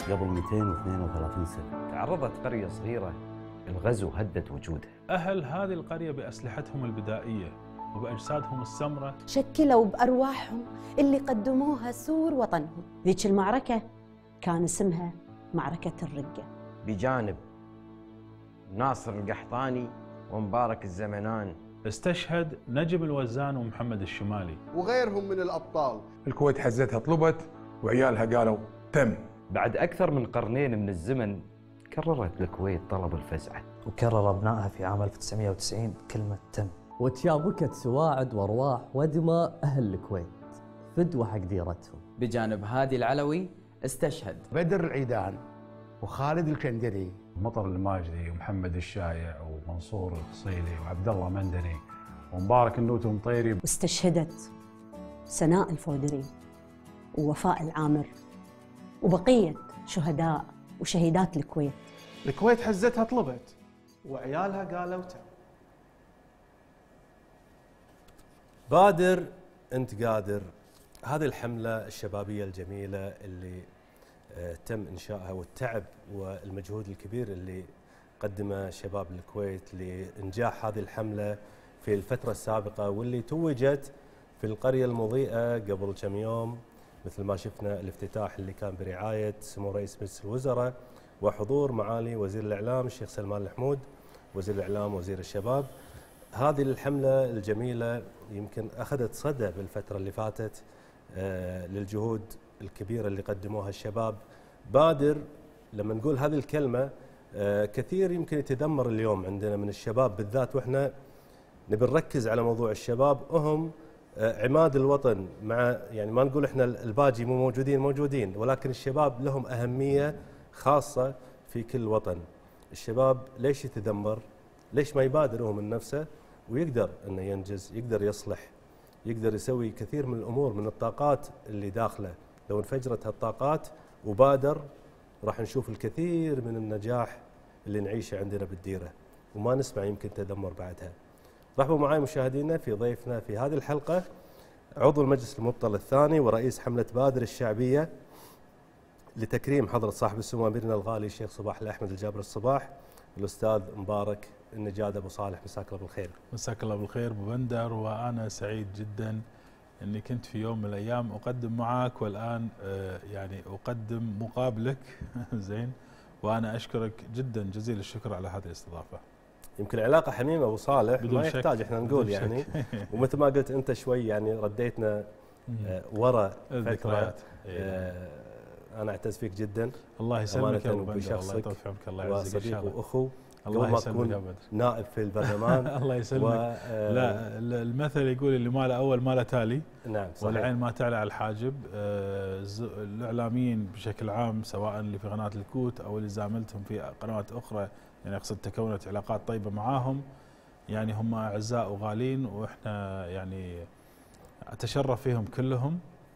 قبل 232 سنة. تعرضت قرية صغيرة الغزو هدد وجودها. أهل هذه القرية بأسلحتهم البدائية وبأجسادهم السمرة شكلوا بأرواحهم اللي قدموها سور وطنهم. ذيك المعركة كان اسمها معركة الرقة. بجانب ناصر القحطاني ومبارك الزمنان استشهد نجم الوزان ومحمد الشمالي وغيرهم من الأبطال. الكويت حزتها طلبت وعيالها قالوا تم. بعد أكثر من قرنين من الزمن كررت الكويت طلب الفزعة، وكرر أبنائها في عام 1990 كلمة تم. وتشابكت سواعد وارواح ودماء اهل الكويت فدوه حق ديرتهم. بجانب هادي العلوي استشهد بدر العيدان وخالد الكندري، مطر الماجدي ومحمد الشايع ومنصور القصيلي وعبد الله مندني ومبارك النوت ومطيري. واستشهدت سناء الفودري ووفاء العامر وبقية شهداء وشهيدات الكويت. الكويت حزتها طلبت وعيالها قالوا تم. بادر أنت قادر، هذه الحملة الشبابية الجميلة اللي تم إنشائها، والتعب والمجهود الكبير اللي قدمه شباب الكويت لإنجاح هذه الحملة في الفترة السابقة، واللي توجت في القرية المضيئة قبل كم يوم مثل ما شفنا الافتتاح اللي كان برعاية سمو رئيس مجلس الوزراء وحضور معالي وزير الإعلام الشيخ سلمان الحمود، وزير الإعلام وزير الشباب. هذه الحملة الجميلة يمكن أخذت صدى بالفترة اللي فاتت للجهود الكبيرة اللي قدموها الشباب. بادر لما نقول هذه الكلمة كثير يمكن يتذمر اليوم عندنا من الشباب بالذات، وإحنا نبي نركز على موضوع الشباب. هم عماد الوطن، مع يعني ما نقول إحنا الباجي مو موجودين، ولكن الشباب لهم أهمية خاصة في كل وطن. الشباب ليش يتذمر؟ ليش ما يبادر هو من نفسه ويقدر أنه ينجز، يقدر يصلح، يقدر يسوي كثير من الأمور من الطاقات اللي داخله. لو انفجرت هالطاقات وبادر راح نشوف الكثير من النجاح اللي نعيشه عندنا بالديرة، وما نسمع يمكن تذمر بعدها. رحبوا معي مشاهدينا في ضيفنا في هذه الحلقة عضو المجلس المبطل الثاني ورئيس حملة بادر الشعبية لتكريم حضرة صاحب السمو أميرنا الغالي الشيخ صباح الأحمد الجابر الصباح، الأستاذ مبارك النجاد أبو صالح. مساك الله بالخير. مساك الله بالخير أبو بندر، وأنا سعيد جدا أني كنت في يوم من الأيام أقدم معك، والآن يعني أقدم مقابلك زين، وأنا أشكرك جدا جزيل الشكر على هذه الاستضافة. يمكن علاقة حميمة أبو صالح ما يحتاج احنا نقول يعني ومثل ما قلت أنت شوي يعني رديتنا وراء الذكريات. أنا أعتز فيك جدا. الله يسلمك يا أبو بندر، الله يطول في عمرك، الله يعزك إن شاء الله. وصديق وأخو الله ما تكون نائب في البرلمان. الله يسلمك. لا المثل يقول اللي ما له أول ما له تالي. نعم صحيح. والعين ما تعلى على الحاجب. الإعلاميين بشكل عام سواء اللي في قناة الكوت أو اللي زاملتهم في قنوات أخرى، يعني أقصد تكونت علاقات طيبة معاهم، يعني هم أعزاء وغالين، وإحنا يعني أتشرف فيهم كلهم.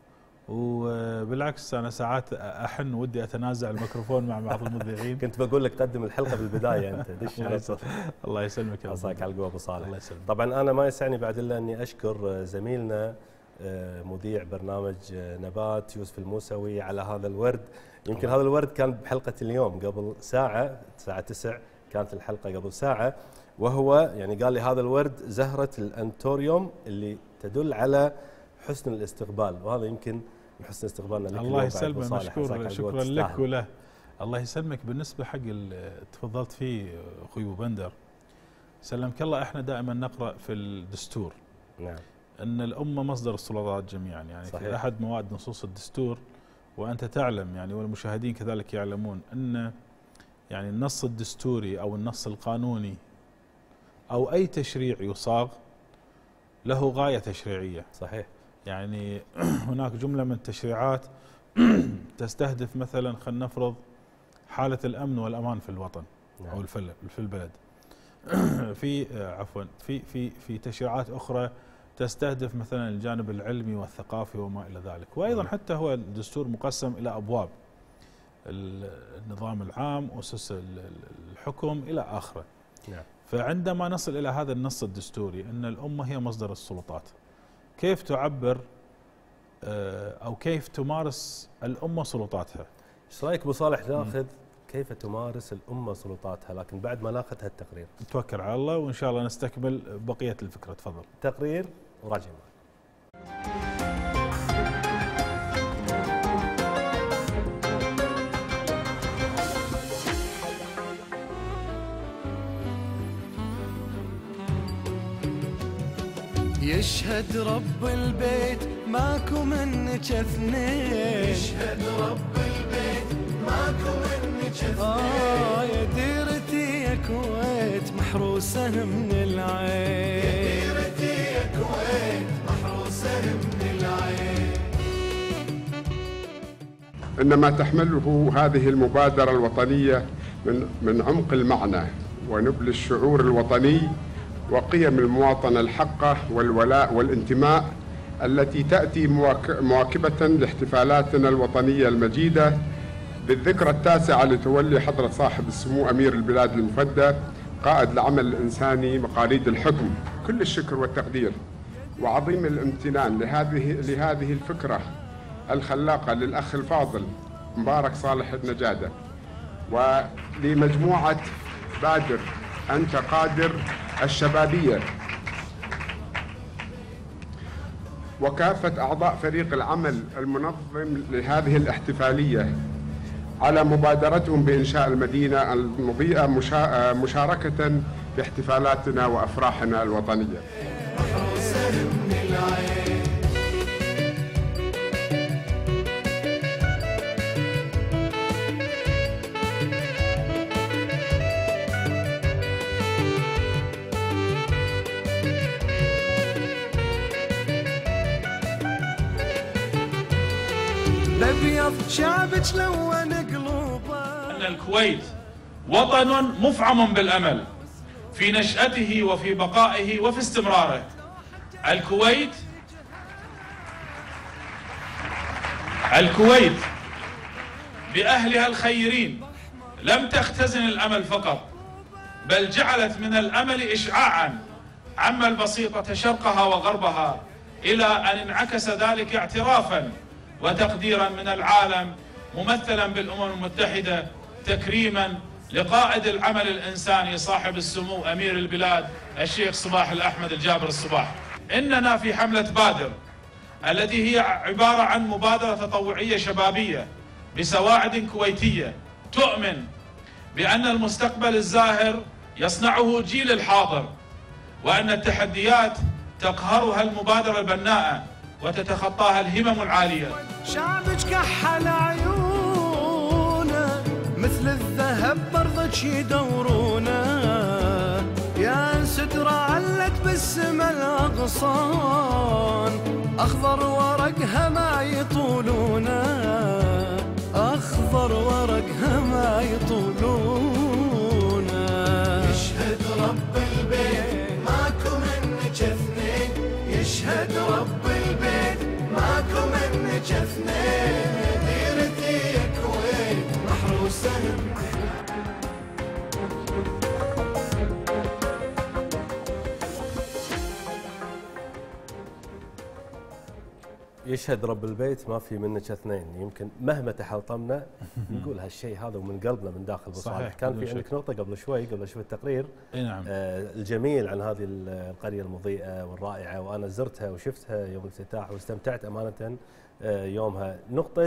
وبالعكس أنا ساعات أحن ودي أتنازع الميكروفون مع بعض المذيعين. كنت بقول لك قدم الحلقة بالبداية أنت دش. الله يسلمك يا عصاك على القوة أبو صالح. الله يسلمك. طبعا أنا ما يسعني بعد إلا أني أشكر زميلنا مذيع برنامج نبات يوسف الموسوي على هذا الورد. يمكن هذا الورد كان بحلقة اليوم قبل ساعة، الساعة 9 كانت الحلقة قبل ساعة، وهو يعني قال لي هذا الورد زهرة الأنتوريوم اللي تدل على حسن الاستقبال، وهذا يمكن من حسن استقبالنا لك. الله يسلمك، مشكور، شكرا لك وله. الله يسلمك. بالنسبة حق تفضلت فيه أخوي أبو بندر سلمك الله، احنا دائما نقرأ في الدستور نعم أن الأمة مصدر السلطات جميعا، يعني صحيح. في أحد مواد نصوص الدستور، وأنت تعلم يعني والمشاهدين كذلك يعلمون أن يعني النص الدستوري أو النص القانوني أو أي تشريع يصاغ له غاية تشريعية. صحيح. يعني هناك جملة من التشريعات تستهدف مثلا خلينا نفرض حالة الأمن والأمان في الوطن أو في البلد. في عفوا في تشريعات أخرى تستهدف مثلا الجانب العلمي والثقافي وما إلى ذلك. وأيضا حتى هو الدستور مقسم إلى أبواب، النظام العام، أسس الحكم إلى آخره. فعندما نصل إلى هذا النص الدستوري أن الأمة هي مصدر السلطات، كيف تعبر أو كيف تمارس الأمة سلطاتها؟ ايش رايك ابو صالح ناخذ كيف تمارس الامه سلطاتها، لكن بعد ما ناخذ هالتقرير نتوكل على الله وان شاء الله نستكمل بقيه الفكره. تفضل. تقرير وراجع معك. يشهد رب البيت ماكو منك اثنين، يشهد رب البيت ماكو منك اثنين، يا ديرتي يا كويت محروسة من العين، يا ديرتي يا كويت محروسة من العين. إن ما تحمله هذه المبادرة الوطنية من عمق المعنى ونبل الشعور الوطني وقيم المواطنة الحقة والولاء والانتماء التي تأتي مواكبة لاحتفالاتنا الوطنية المجيدة بالذكرى التاسعة لتولي حضرة صاحب السمو أمير البلاد المفدى قائد العمل الإنساني مقاليد الحكم. كل الشكر والتقدير وعظيم الامتنان لهذه الفكرة الخلاقة للأخ الفاضل مبارك صالح النجادة ولمجموعة بادر أنت قادر الشبابية وكافة أعضاء فريق العمل المنظم لهذه الاحتفالية على مبادرتهم بإنشاء المدينة المضيئة مشاركة في احتفالاتنا وأفراحنا الوطنية. الأبيض شعبك لون قلوبه. أن الكويت وطن مفعم بالأمل في نشأته وفي بقائه وفي استمراره. الكويت بأهلها الخيرين لم تختزن الأمل فقط، بل جعلت من الأمل إشعاعا عم البسيطة شرقها وغربها، إلى أن انعكس ذلك اعترافا وتقديرا من العالم ممثلا بالأمم المتحدة، تكريما لقائد العمل الإنساني صاحب السمو أمير البلاد الشيخ صباح الأحمد الجابر الصباح. إننا في حملة بادر التي هي عبارة عن مبادرة تطوعية شبابية بسواعد كويتية تؤمن بأن المستقبل الزاهر يصنعه الجيل الحاضر، وأن التحديات تقهرها المبادرة البناءة وتتخطاها الهمم العالية. شعبك كحل عيونه مثل الذهب برضك يدورونه، يا سترة علت بالسما الأغصان، أخضر ورقها ما يطولونه، أخضر ورقها ما يطولونه. يشهد رب البيت ماكو منك اثنين، يشهد رب البيت ماكو منك اثنين، ديرتي يا كويت محروسة. يشهد رب البيت ما في منك اثنين. يمكن مهما تحطمنا نقول هالشيء هذا ومن قلبنا من داخل ابو صالح. كان في عندك نقطه قبل شوي قبل اشوف التقرير نعم. الجميل عن هذه القريه المضيئه والرائعه، وانا زرتها وشفتها يوم الافتتاح واستمتعت امانه يومها. نقطه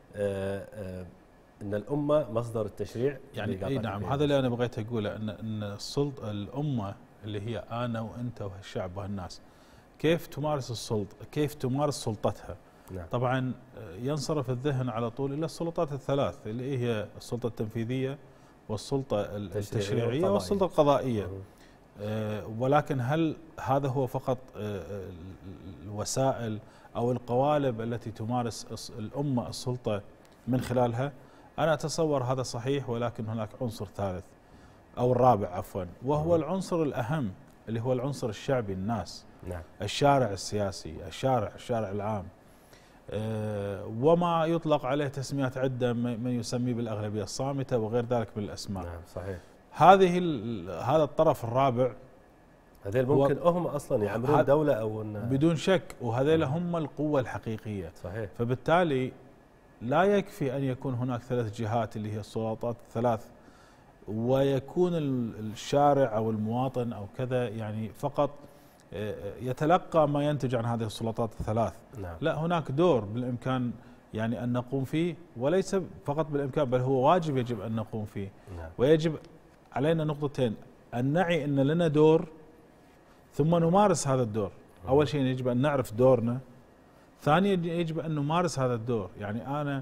ان الامه مصدر التشريع يعني اي نعم، هذا اللي انا بغيت اقوله، ان الامه اللي هي انا وانت وهالشعب وهالناس كيف تمارس السلطه، كيف تمارس سلطتها. نعم. طبعا ينصرف الذهن على طول الى السلطات الثلاث اللي هي السلطه التنفيذيه والسلطه التشريعيه والسلطه القضائيه. ولكن هل هذا هو فقط الوسائل او القوالب التي تمارس الامه السلطه من خلالها؟ انا اتصور هذا صحيح، ولكن هناك عنصر ثالث او الرابع عفوا، وهو العنصر الاهم اللي هو العنصر الشعبي، الناس. نعم. الشارع السياسي، الشارع العام، وما يطلق عليه تسميات عدة، من يسميه بالأغلبية الصامتة وغير ذلك من الأسماء. نعم صحيح. هذا الطرف الرابع هذيل ممكن هم أصلا يعملون دولة أو بدون شك، وهذيل هم القوة الحقيقية. صحيح. فبالتالي لا يكفي أن يكون هناك 3 جهات اللي هي السلطات الثلاث، ويكون الشارع أو المواطن أو كذا يعني فقط يتلقى ما ينتج عن هذه السلطات الثلاث. نعم. لا، هناك دور بالإمكان يعني أن نقوم فيه، وليس فقط بالإمكان بل هو واجب يجب أن نقوم فيه. نعم. ويجب علينا نقطتين: أن نعي أن لنا دور ثم نمارس هذا الدور. أول شيء يجب أن نعرف دورنا، ثانيا يجب أن نمارس هذا الدور. يعني أنا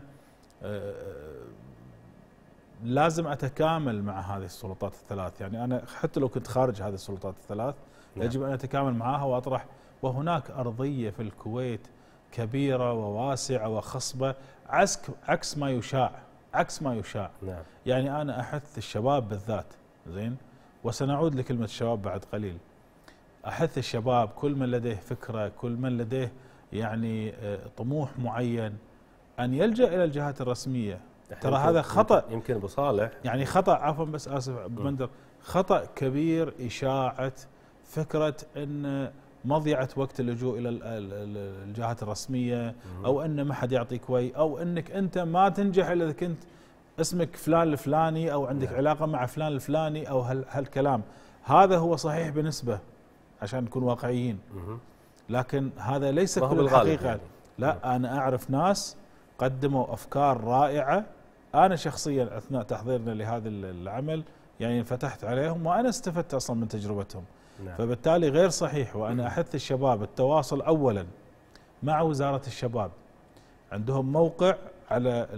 لازم أتكامل مع هذه السلطات الثلاث، يعني أنا حتى لو كنت خارج هذه السلطات الثلاث يجب أن أتكامل معها وأطرح. وهناك أرضية في الكويت كبيرة وواسعة وخصبة عكس ما يشاع، عكس ما يشاع. نعم. يعني أنا أحث الشباب بالذات، زين، وسنعود لكلمة الشباب بعد قليل. أحث الشباب، كل من لديه فكرة، كل من لديه يعني طموح معين، أن يلجأ إلى الجهات الرسمية. ترى هذا خطأ، يمكن أبو صالح يعني خطأ، عفوا بس آسف أبو بندر، خطأ كبير إشاعة فكرة أن مضيعة وقت اللجوء إلى الجهات الرسمية، أو أن ما حد يعطيك وي، أو أنك أنت ما تنجح إلا إذا كنت اسمك فلان الفلاني أو عندك علاقة مع فلان الفلاني أو هالكلام. هذا هو صحيح بنسبة عشان نكون واقعيين، لكن هذا ليس كل الحقيقة. يعني. لا، أنا أعرف ناس قدموا أفكار رائعة، أنا شخصيا أثناء تحضيرنا لهذا العمل يعني فتحت عليهم وأنا استفدت أصلا من تجربتهم. نعم. فبالتالي غير صحيح. وأنا أحث الشباب التواصل أولا مع وزارة الشباب، عندهم موقع على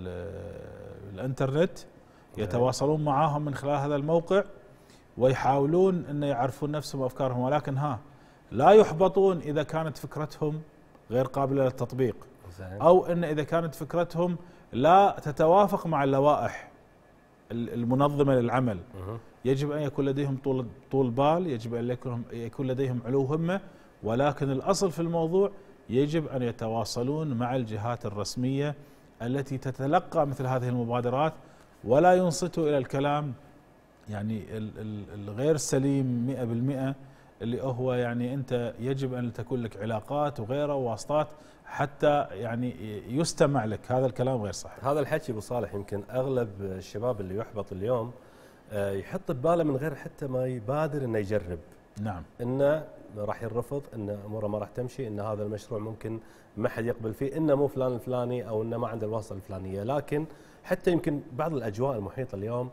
الانترنت يتواصلون معاهم من خلال هذا الموقع ويحاولون أن يعرفون نفسهم وأفكارهم، ولكن لا يحبطون إذا كانت فكرتهم غير قابلة للتطبيق، أو أن إذا كانت فكرتهم لا تتوافق مع اللوائح المنظمة للعمل. يجب أن يكون لديهم طول بال، يجب أن يكون لديهم علو همة، ولكن الأصل في الموضوع يجب أن يتواصلون مع الجهات الرسمية التي تتلقى مثل هذه المبادرات، ولا ينصتوا إلى الكلام يعني الغير سليم 100%، اللي هو يعني أنت يجب أن تكون لك علاقات وغيره وواسطات حتى يعني يستمع لك. هذا الكلام غير صحيح. هذا الحكي أبو صالح يمكن أغلب الشباب اللي يحبط اليوم يحط بباله من غير حتى ما يبادر انه يجرب. نعم. انه راح يرفض، ان اموره ما راح تمشي، ان هذا المشروع ممكن ما حد يقبل فيه، انه مو فلان الفلاني او انه ما عنده الواسطه الفلانيه. لكن حتى يمكن بعض الاجواء المحيطه اليوم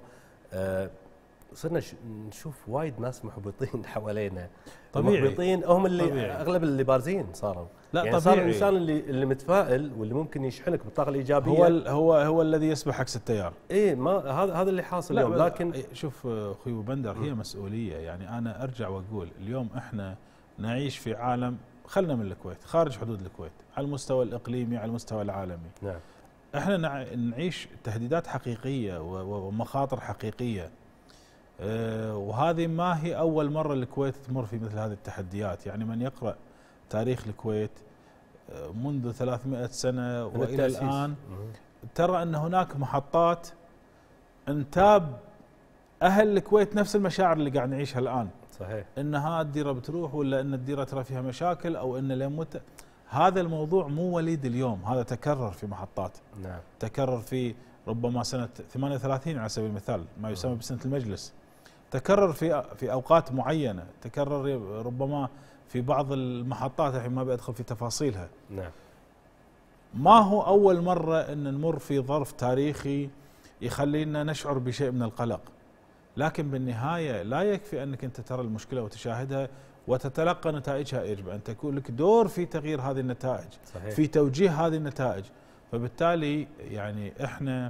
صرنا نشوف وايد ناس محبطين حوالينا. طبيعي. المحبطين هم اللي طبيعي. اغلب اللي بارزين صاروا. لا يعني طبيعي. صار الانسان اللي متفائل واللي ممكن يشحنك بالطاقه الايجابيه هو الذي يسبح عكس التيار. ايه، ما هذا اللي حاصل اليوم. لكن شوف اخوي ابو بندر، هي مسؤوليه. يعني انا ارجع واقول اليوم احنا نعيش في عالم، خلنا من الكويت، خارج حدود الكويت، على المستوى الاقليمي، على المستوى العالمي. نعم. احنا نعيش تهديدات حقيقيه ومخاطر حقيقيه. وهذه ما هي اول مره الكويت تمر في مثل هذه التحديات. يعني من يقرأ تاريخ الكويت منذ 300 سنة وإلى الآن ترى أن هناك محطات انتاب أهل الكويت نفس المشاعر اللي قاعد نعيشها الآن. صحيح. إن الديرة بتروح، ولا إن الديرة ترى فيها مشاكل، أو إن لمت. هذا الموضوع مو وليد اليوم، هذا تكرر في محطات. نعم. تكرر في ربما سنة 38 على سبيل المثال، ما يسمى بسنة المجلس. تكرر في أوقات معينة، تكرر ربما في بعض المحطات، الحين ما بأدخل في تفاصيلها. نعم. ما هو أول مرة أن نمر في ظرف تاريخي يخلينا نشعر بشيء من القلق، لكن بالنهاية لا يكفي أنك أنت ترى المشكلة وتشاهدها وتتلقى نتائجها. يجب أن تكون لك دور في تغيير هذه النتائج. صحيح. في توجيه هذه النتائج. فبالتالي يعني إحنا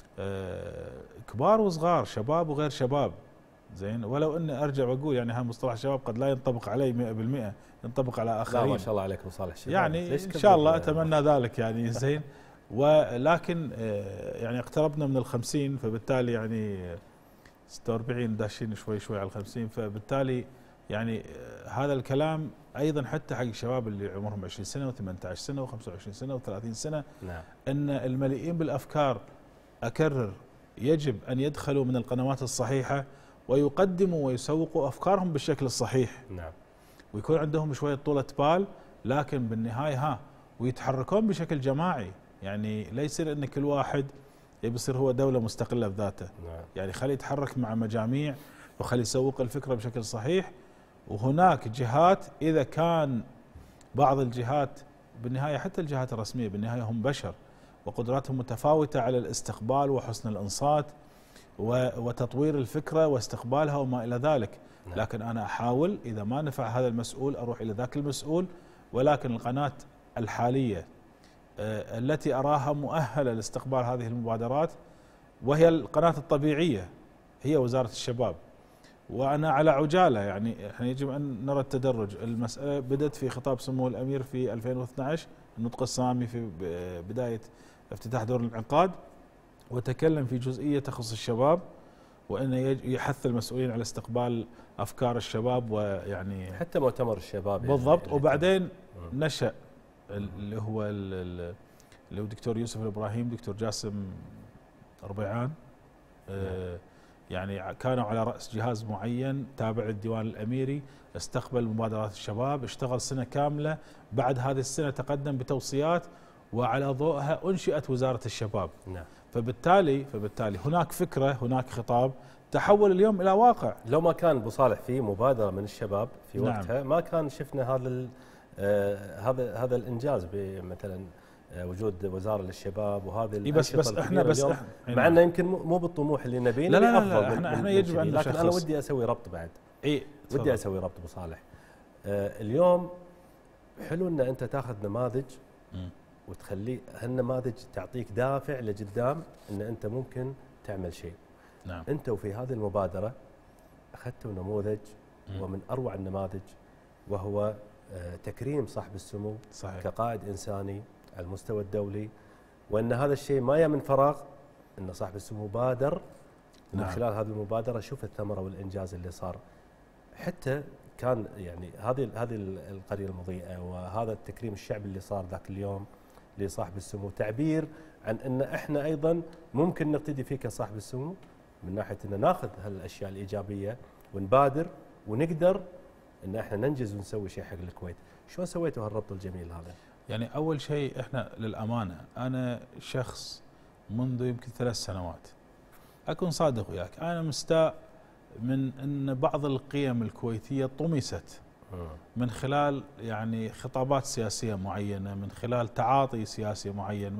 كبار وصغار، شباب وغير شباب، زين. ولو اني ارجع واقول يعني هالمصطلح شباب قد لا ينطبق علي 100%، ينطبق على اخرين. لا ما شاء الله عليك ابو صالح. يعني ان شاء الله اتمنى ذلك يعني زين. ولكن يعني اقتربنا من ال50، فبالتالي يعني 46 داشين شوي على ال50، فبالتالي يعني هذا الكلام ايضا حتى حق الشباب اللي عمرهم 20 سنه و18 سنه و25 سنه و30 سنه. نعم. ان المليئين بالافكار، اكرر، يجب ان يدخلوا من القنوات الصحيحه ويقدموا ويسوقوا أفكارهم بالشكل الصحيح. نعم. ويكون عندهم شوية طولة بال، لكن بالنهاية ويتحركون بشكل جماعي. يعني لا يصير ان كل واحد يبي يصير هو دولة مستقلة بذاته. نعم. يعني خليه يتحرك مع مجاميع وخليه يسوق الفكرة بشكل صحيح. وهناك جهات إذا كان بعض الجهات بالنهاية حتى الجهات الرسمية بالنهاية هم بشر وقدراتهم متفاوتة على الاستقبال وحسن الإنصات وتطوير الفكرة واستقبالها وما إلى ذلك. لكن أنا أحاول إذا ما نفع هذا المسؤول أروح إلى ذاك المسؤول. ولكن القناة الحالية التي أراها مؤهلة لاستقبال هذه المبادرات وهي القناة الطبيعية هي وزارة الشباب. وأنا على عجالة يعني احنا يجب أن نرى التدرج. المسألة بدأت في خطاب سمو الأمير في 2012 النطق السامي في بداية افتتاح دور الانعقاد، وتكلم في جزئية تخص الشباب وأنه يحث المسؤولين على استقبال أفكار الشباب ويعني حتى مؤتمر الشباب بالضبط. يعني وبعدين نشأ اللي هو دكتور يوسف الإبراهيم، دكتور جاسم ربيعان، يعني كانوا على رأس جهاز معين تابع للديوان الأميري، استقبل مبادرات الشباب، اشتغل سنة كاملة. بعد هذه السنة تقدم بتوصيات وعلى ضوءها أنشئت وزارة الشباب. نعم. فبالتالي هناك فكرة، هناك خطاب تحول اليوم إلى واقع. لو ما كان أبو صالح في مبادرة من الشباب في نعم. وقتها ما كان شفنا هذا الإنجاز بمثلا وجود وزارة للشباب وهذه بس احنا مع انه يمكن مو بالطموح اللي نبيه. لا احنا يجب ان لكن انا ودي اسوي ربط بعد. ودي اسوي ربط ابو صالح. اليوم حلو ان انت تاخذ نماذج وتخليه هالنماذج تعطيك دافع لقدام ان انت ممكن تعمل شيء. نعم. انت وفي هذه المبادرة اخذتوا نموذج ومن اروع النماذج وهو تكريم صاحب السمو. صحيح. كقائد انساني على المستوى الدولي، وان هذا الشيء ما من فراغ، ان صاحب السمو بادر من خلال هذه المبادره. شوف الثمره والانجاز اللي صار. حتى كان يعني هذه القريه المضيئه وهذا التكريم الشعبي اللي صار ذاك اليوم لصاحب السمو تعبير عن ان احنا ايضا ممكن نقتدي فيه كصاحب السمو من ناحيه ان ناخذ هالاشياء الايجابيه ونبادر ونقدر ان احنا ننجز ونسوي شيء حق الكويت. شلون سويتوا هالربط الجميل هذا؟ يعني أول شيء إحنا للأمانة أنا شخص منذ يمكن 3 سنوات أكون صادق وياك، أنا مستاء من أن بعض القيم الكويتية طمست من خلال يعني خطابات سياسية معينة، من خلال تعاطي سياسي معين،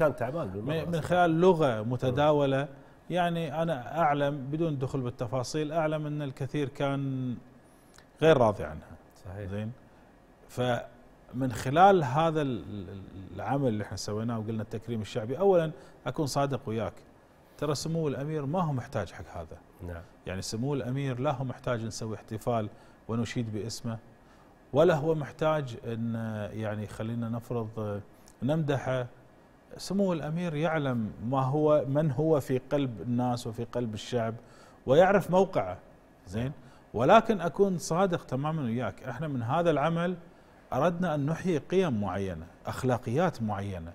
من خلال لغة متداولة. يعني أنا أعلم بدون الدخول بالتفاصيل أعلم أن الكثير كان غير راضي عنها. صحيح. زين. من خلال هذا العمل اللي احنا سويناه وقلنا التكريم الشعبي، اولا اكون صادق وياك، ترى سمو الامير ما هو محتاج حق هذا. نعم. يعني سمو الامير لا هو محتاج نسوي احتفال ونشيد باسمه، ولا هو محتاج ان يعني خلينا نفرض نمدحه. سمو الامير يعلم من هو في قلب الناس وفي قلب الشعب ويعرف موقعه. زين. ولكن اكون صادق تماما وياك، احنا من هذا العمل أردنا أن نحيي قيم معينة، أخلاقيات معينة،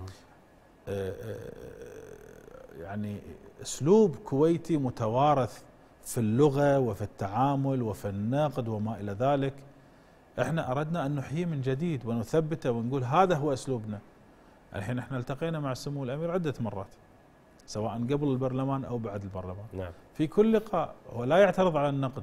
يعني أسلوب كويتي متوارث في اللغة وفي التعامل وفي النقد وما إلى ذلك. احنا أردنا أن نحييه من جديد ونثبته ونقول هذا هو أسلوبنا. الحين احنا التقينا مع سمو الأمير عدة مرات سواء قبل البرلمان أو بعد البرلمان. نعم. في كل لقاء هو لا يعترض على النقد،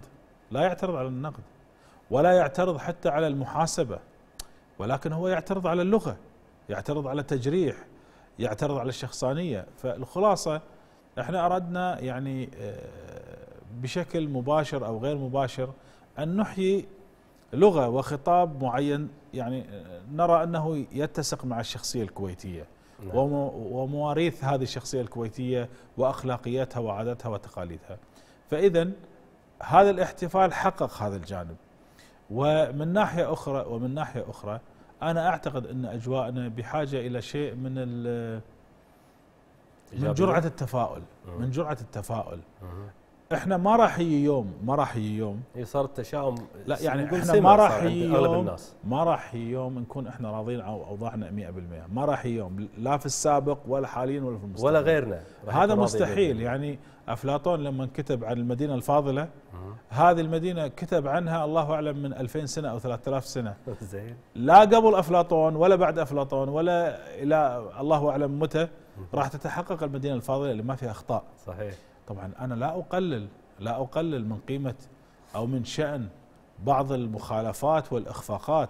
ولا يعترض حتى على المحاسبة، ولكن هو يعترض على اللغة، يعترض على التجريح، يعترض على الشخصانية. فالخلاصة احنا أردنا يعني بشكل مباشر أو غير مباشر أن نحيي لغة وخطاب معين يعني نرى أنه يتسق مع الشخصية الكويتية. نعم. ومواريث هذه الشخصية الكويتية وأخلاقياتها وعاداتها وتقاليدها. فإذا هذا الاحتفال حقق هذا الجانب. ومن ناحية أخرى أنا أعتقد أن أجواءنا بحاجة إلى شيء من جرعة التفاؤل. احنا ما راح يجي يوم هي صار التشاؤم. لا يعني نقول احنا سمة ما راح صار عند يجي أغلب يوم الناس. ما راح يجي يوم نكون احنا راضين او اوضاعنا 100%. ما راح يجي يوم لا في السابق ولا حاليا ولا في المستقبل ولا غيرنا هذا مستحيل. يعني افلاطون لما كتب عن المدينه الفاضله هذه المدينه كتب عنها الله اعلم من 2000 سنه او 3000 سنه. زين. لا قبل افلاطون ولا بعد افلاطون ولا الى الله اعلم متى راح تتحقق المدينه الفاضله اللي ما فيها اخطاء. صحيح. طبعا انا لا اقلل من قيمه او من شأن بعض المخالفات والاخفاقات.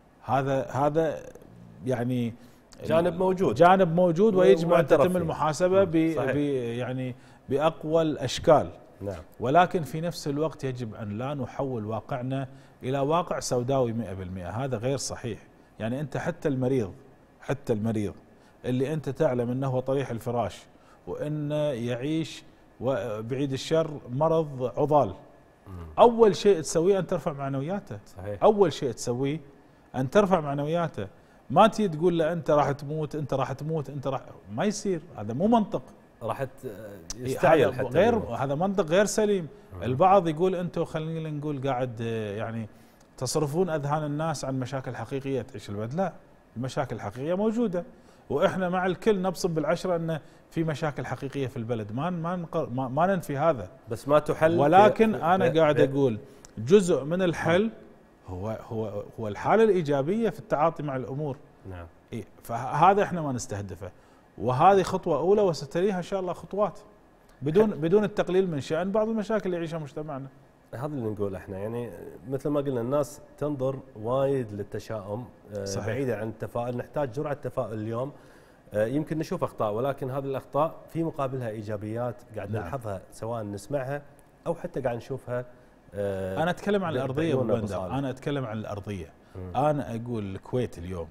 هذا يعني جانب موجود ويجب ان تتم المحاسبه يعني باقوى الاشكال. نعم. ولكن في نفس الوقت يجب ان لا نحول واقعنا الى واقع سوداوي 100%. هذا غير صحيح. يعني انت حتى المريض اللي انت تعلم انه هو طريح الفراش وانه يعيش وبعيد الشر مرض عضال، اول شيء تسويه ان ترفع معنوياته. صحيح. اول شيء تسويه ان ترفع معنوياته. ما تيجي تقول له انت راح تموت انت راح ما يصير. هذا مو منطق. راح يستعجل حتى غير هذا منطق غير سليم. البعض يقول انتم خلينا نقول قاعد يعني تصرفون اذهان الناس عن مشاكل حقيقيه تعيش البلد. لا، المشاكل الحقيقيه موجوده واحنا مع الكل نبصم بالعشره ان في مشاكل حقيقيه في البلد، ما ننفي هذا، بس ما تحل. ولكن انا قاعد اقول جزء من الحل هو الحاله الايجابيه في التعاطي مع الامور. نعم. فهذا احنا ما نستهدفه، وهذه خطوه اولى وستليها ان شاء الله خطوات بدون التقليل من شأن بعض المشاكل اللي يعيشها مجتمعنا. هذا اللي نقول احنا، يعني مثل ما قلنا الناس تنظر وايد للتشاؤم. صحيح. بعيدا عن التفاؤل. نحتاج جرعه تفاؤل اليوم. يمكن نشوف اخطاء، ولكن هذه الاخطاء في مقابلها ايجابيات قاعد نلحظها، سواء نسمعها او حتى قاعد نشوفها. انا اتكلم عن الارضيه ابو بندر، انا اتكلم عن الارضيه. انا اقول الكويت اليوم،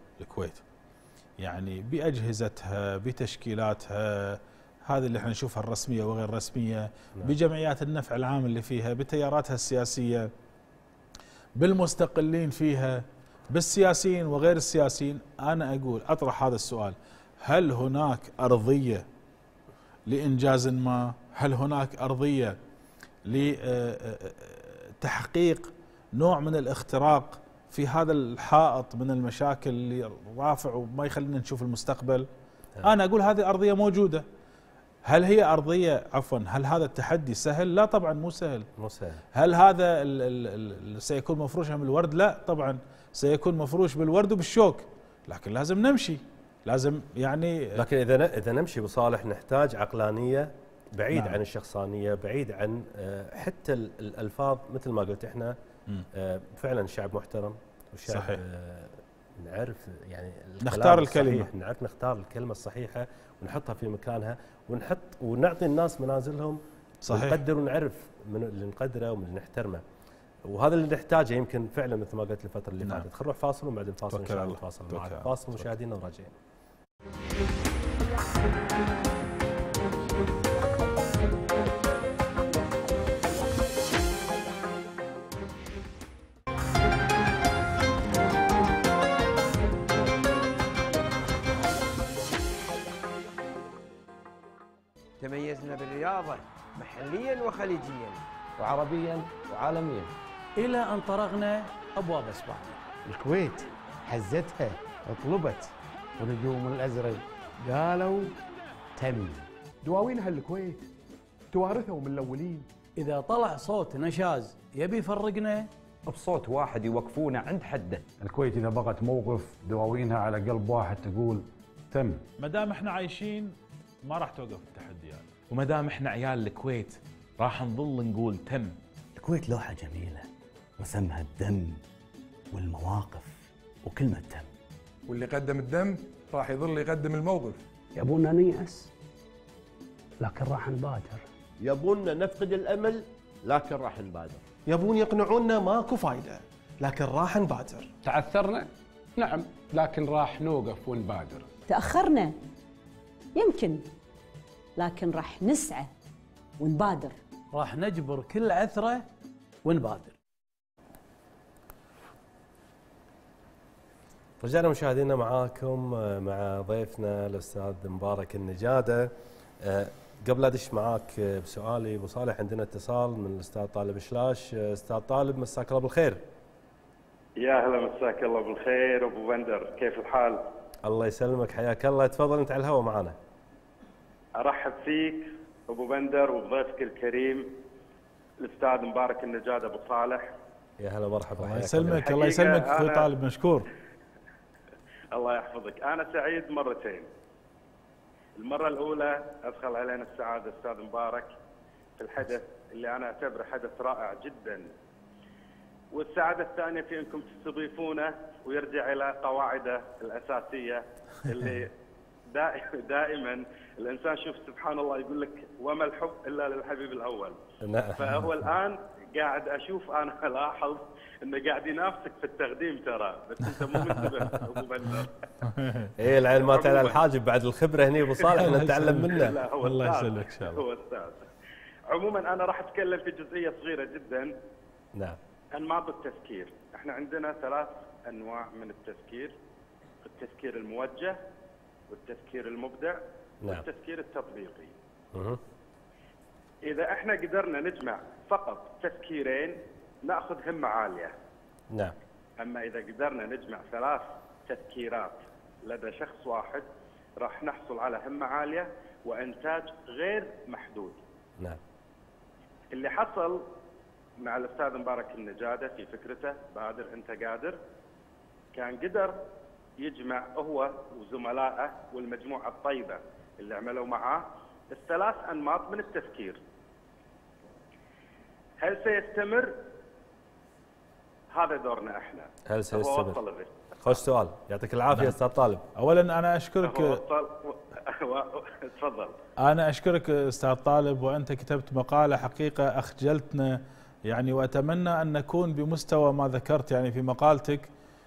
يعني باجهزتها بتشكيلاتها هذه اللي احنا نشوفها الرسميه وغير الرسميه، بجمعيات النفع العام اللي فيها، بتياراتها السياسيه، بالمستقلين فيها، بالسياسيين وغير السياسيين. انا اقول اطرح هذا السؤال: هل هناك ارضيه لانجاز ما؟ هل هناك ارضيه لتحقيق نوع من الاختراق في هذا الحائط من المشاكل اللي رافع وما يخلينا نشوف المستقبل؟ انا اقول هذه ارضيه موجوده. هل هي ارضيه هل هذا التحدي سهل؟ لا طبعا مو سهل. هل هذا سيكون مفروشا بالورد؟ لا طبعا سيكون مفروش بالورد وبالشوك، لكن لازم نمشي، لازم يعني. لكن اذا نمشي بصالح نحتاج عقلانيه بعيد عن الشخصانيه، بعيد عن حتى الالفاظ. مثل ما قلت احنا فعلا شعب محترم وشعب صحيح. نعرف يعني نختار الكلمه، نعرف نختار الكلمه الصحيحه ونحطها في مكانها، ونعطي الناس منازلهم. صحيح. ونقدر ونعرف من اللي نقدره ومن اللي نحترمه، وهذا اللي نحتاجه يمكن فعلا مثل ما قلت الفتره اللي فاتت. خلينا نروح فاصل وبعد الفاصل ان شاء الله نتواصل معك. فاصل مشاهدينا وراجعين. تميزنا بالرياضة محليا وخليجيا وعربيا وعالميا، إلى أن طرقنا أبواب إسبانيا. الكويت حزتها طلبت، ونجوم الأزرق قالوا تم. دواوين هالكويت توارثوا من الأولين. إذا طلع صوت نشاز يبي يفرقنا، بصوت واحد يوقفونا عند حده. الكويت إذا بغت موقف دواوينها على قلب واحد تقول تم. ما دام احنا عايشين ما راح توقف التحديات، وما دام احنا عيال الكويت راح نظل نقول تم. الكويت لوحة جميلة رسمها الدم والمواقف وكلمة تم. واللي قدم الدم راح يظل يقدم الموقف. يبونا نيأس لكن راح نبادر، يبونا نفقد الأمل لكن راح نبادر، يبون يقنعونا ماكو فايدة لكن راح نبادر. تعثرنا؟ نعم، لكن راح نوقف ونبادر. تأخرنا يمكن، لكن راح نسعى ونبادر. راح نجبر كل عثرة ونبادر. رجعنا مشاهدينا معاكم مع ضيفنا الأستاذ مبارك النجادة. قبل ادش معاك بسؤالي ابو صالح، عندنا اتصال من الاستاذ طالب شلاش. استاذ طالب مساك الله بالخير. يا هلا، مساك الله بالخير ابو بندر، كيف الحال؟ الله يسلمك، حياك الله. تفضل انت على الهواء معنا. ارحب فيك ابو بندر وبضيفك الكريم الاستاذ مبارك النجاد ابو صالح. يا هلا مرحبا. الله يسلمك، الله يسلمك اخوي طالب، مشكور. الله يحفظك. انا سعيد مرتين. المره الاولى ادخل علينا السعاده استاذ مبارك في الحدث اللي انا اعتبره حدث رائع جدا، والسعاده الثانيه في انكم تستضيفونه ويرجع الى قواعده الاساسيه اللي دائما الانسان شوف سبحان الله يقول لك وما الحب الا للحبيب الاول. نعم. فهو الان قاعد اشوف، انا الاحظ انه قاعد ينافسك في التقديم ترى، بس انت مو منتبه ابو بندر. ايه العين ما تعلى الحاجب، بعد الخبره هني ابو صالح نتعلم منه. لا هو الله يسلمك ان شاء الله. هو استاذ. عموما انا راح اتكلم في جزئيه صغيره جدا. نعم. انماط التفكير، احنا عندنا 3 انواع من التفكير: التفكير الموجه، والتفكير المبدع، نعم. والتفكير التطبيقي. اذا احنا قدرنا نجمع فقط تفكيرين ناخذ همه عاليه. نعم. اما اذا قدرنا نجمع 3 تفكيرات لدى شخص واحد راح نحصل على همه عاليه وانتاج غير محدود. نعم. اللي حصل مع الاستاذ مبارك النجاده في فكرته بادر انت قادر، كان قدر يجمع هو وزملائه والمجموعه الطيبه اللي عملوا معاه ال3 انماط من التفكير. هل سيستمر؟ هذا دورنا احنا. هل سيستمر؟ خوش سؤال، يعطيك العافيه استاذ طالب. اولا انا اشكرك. تفضل. انا اشكرك استاذ طالب، وانت كتبت مقاله حقيقه اخجلتنا يعني، واتمنى ان نكون بمستوى ما ذكرت يعني في مقالتك،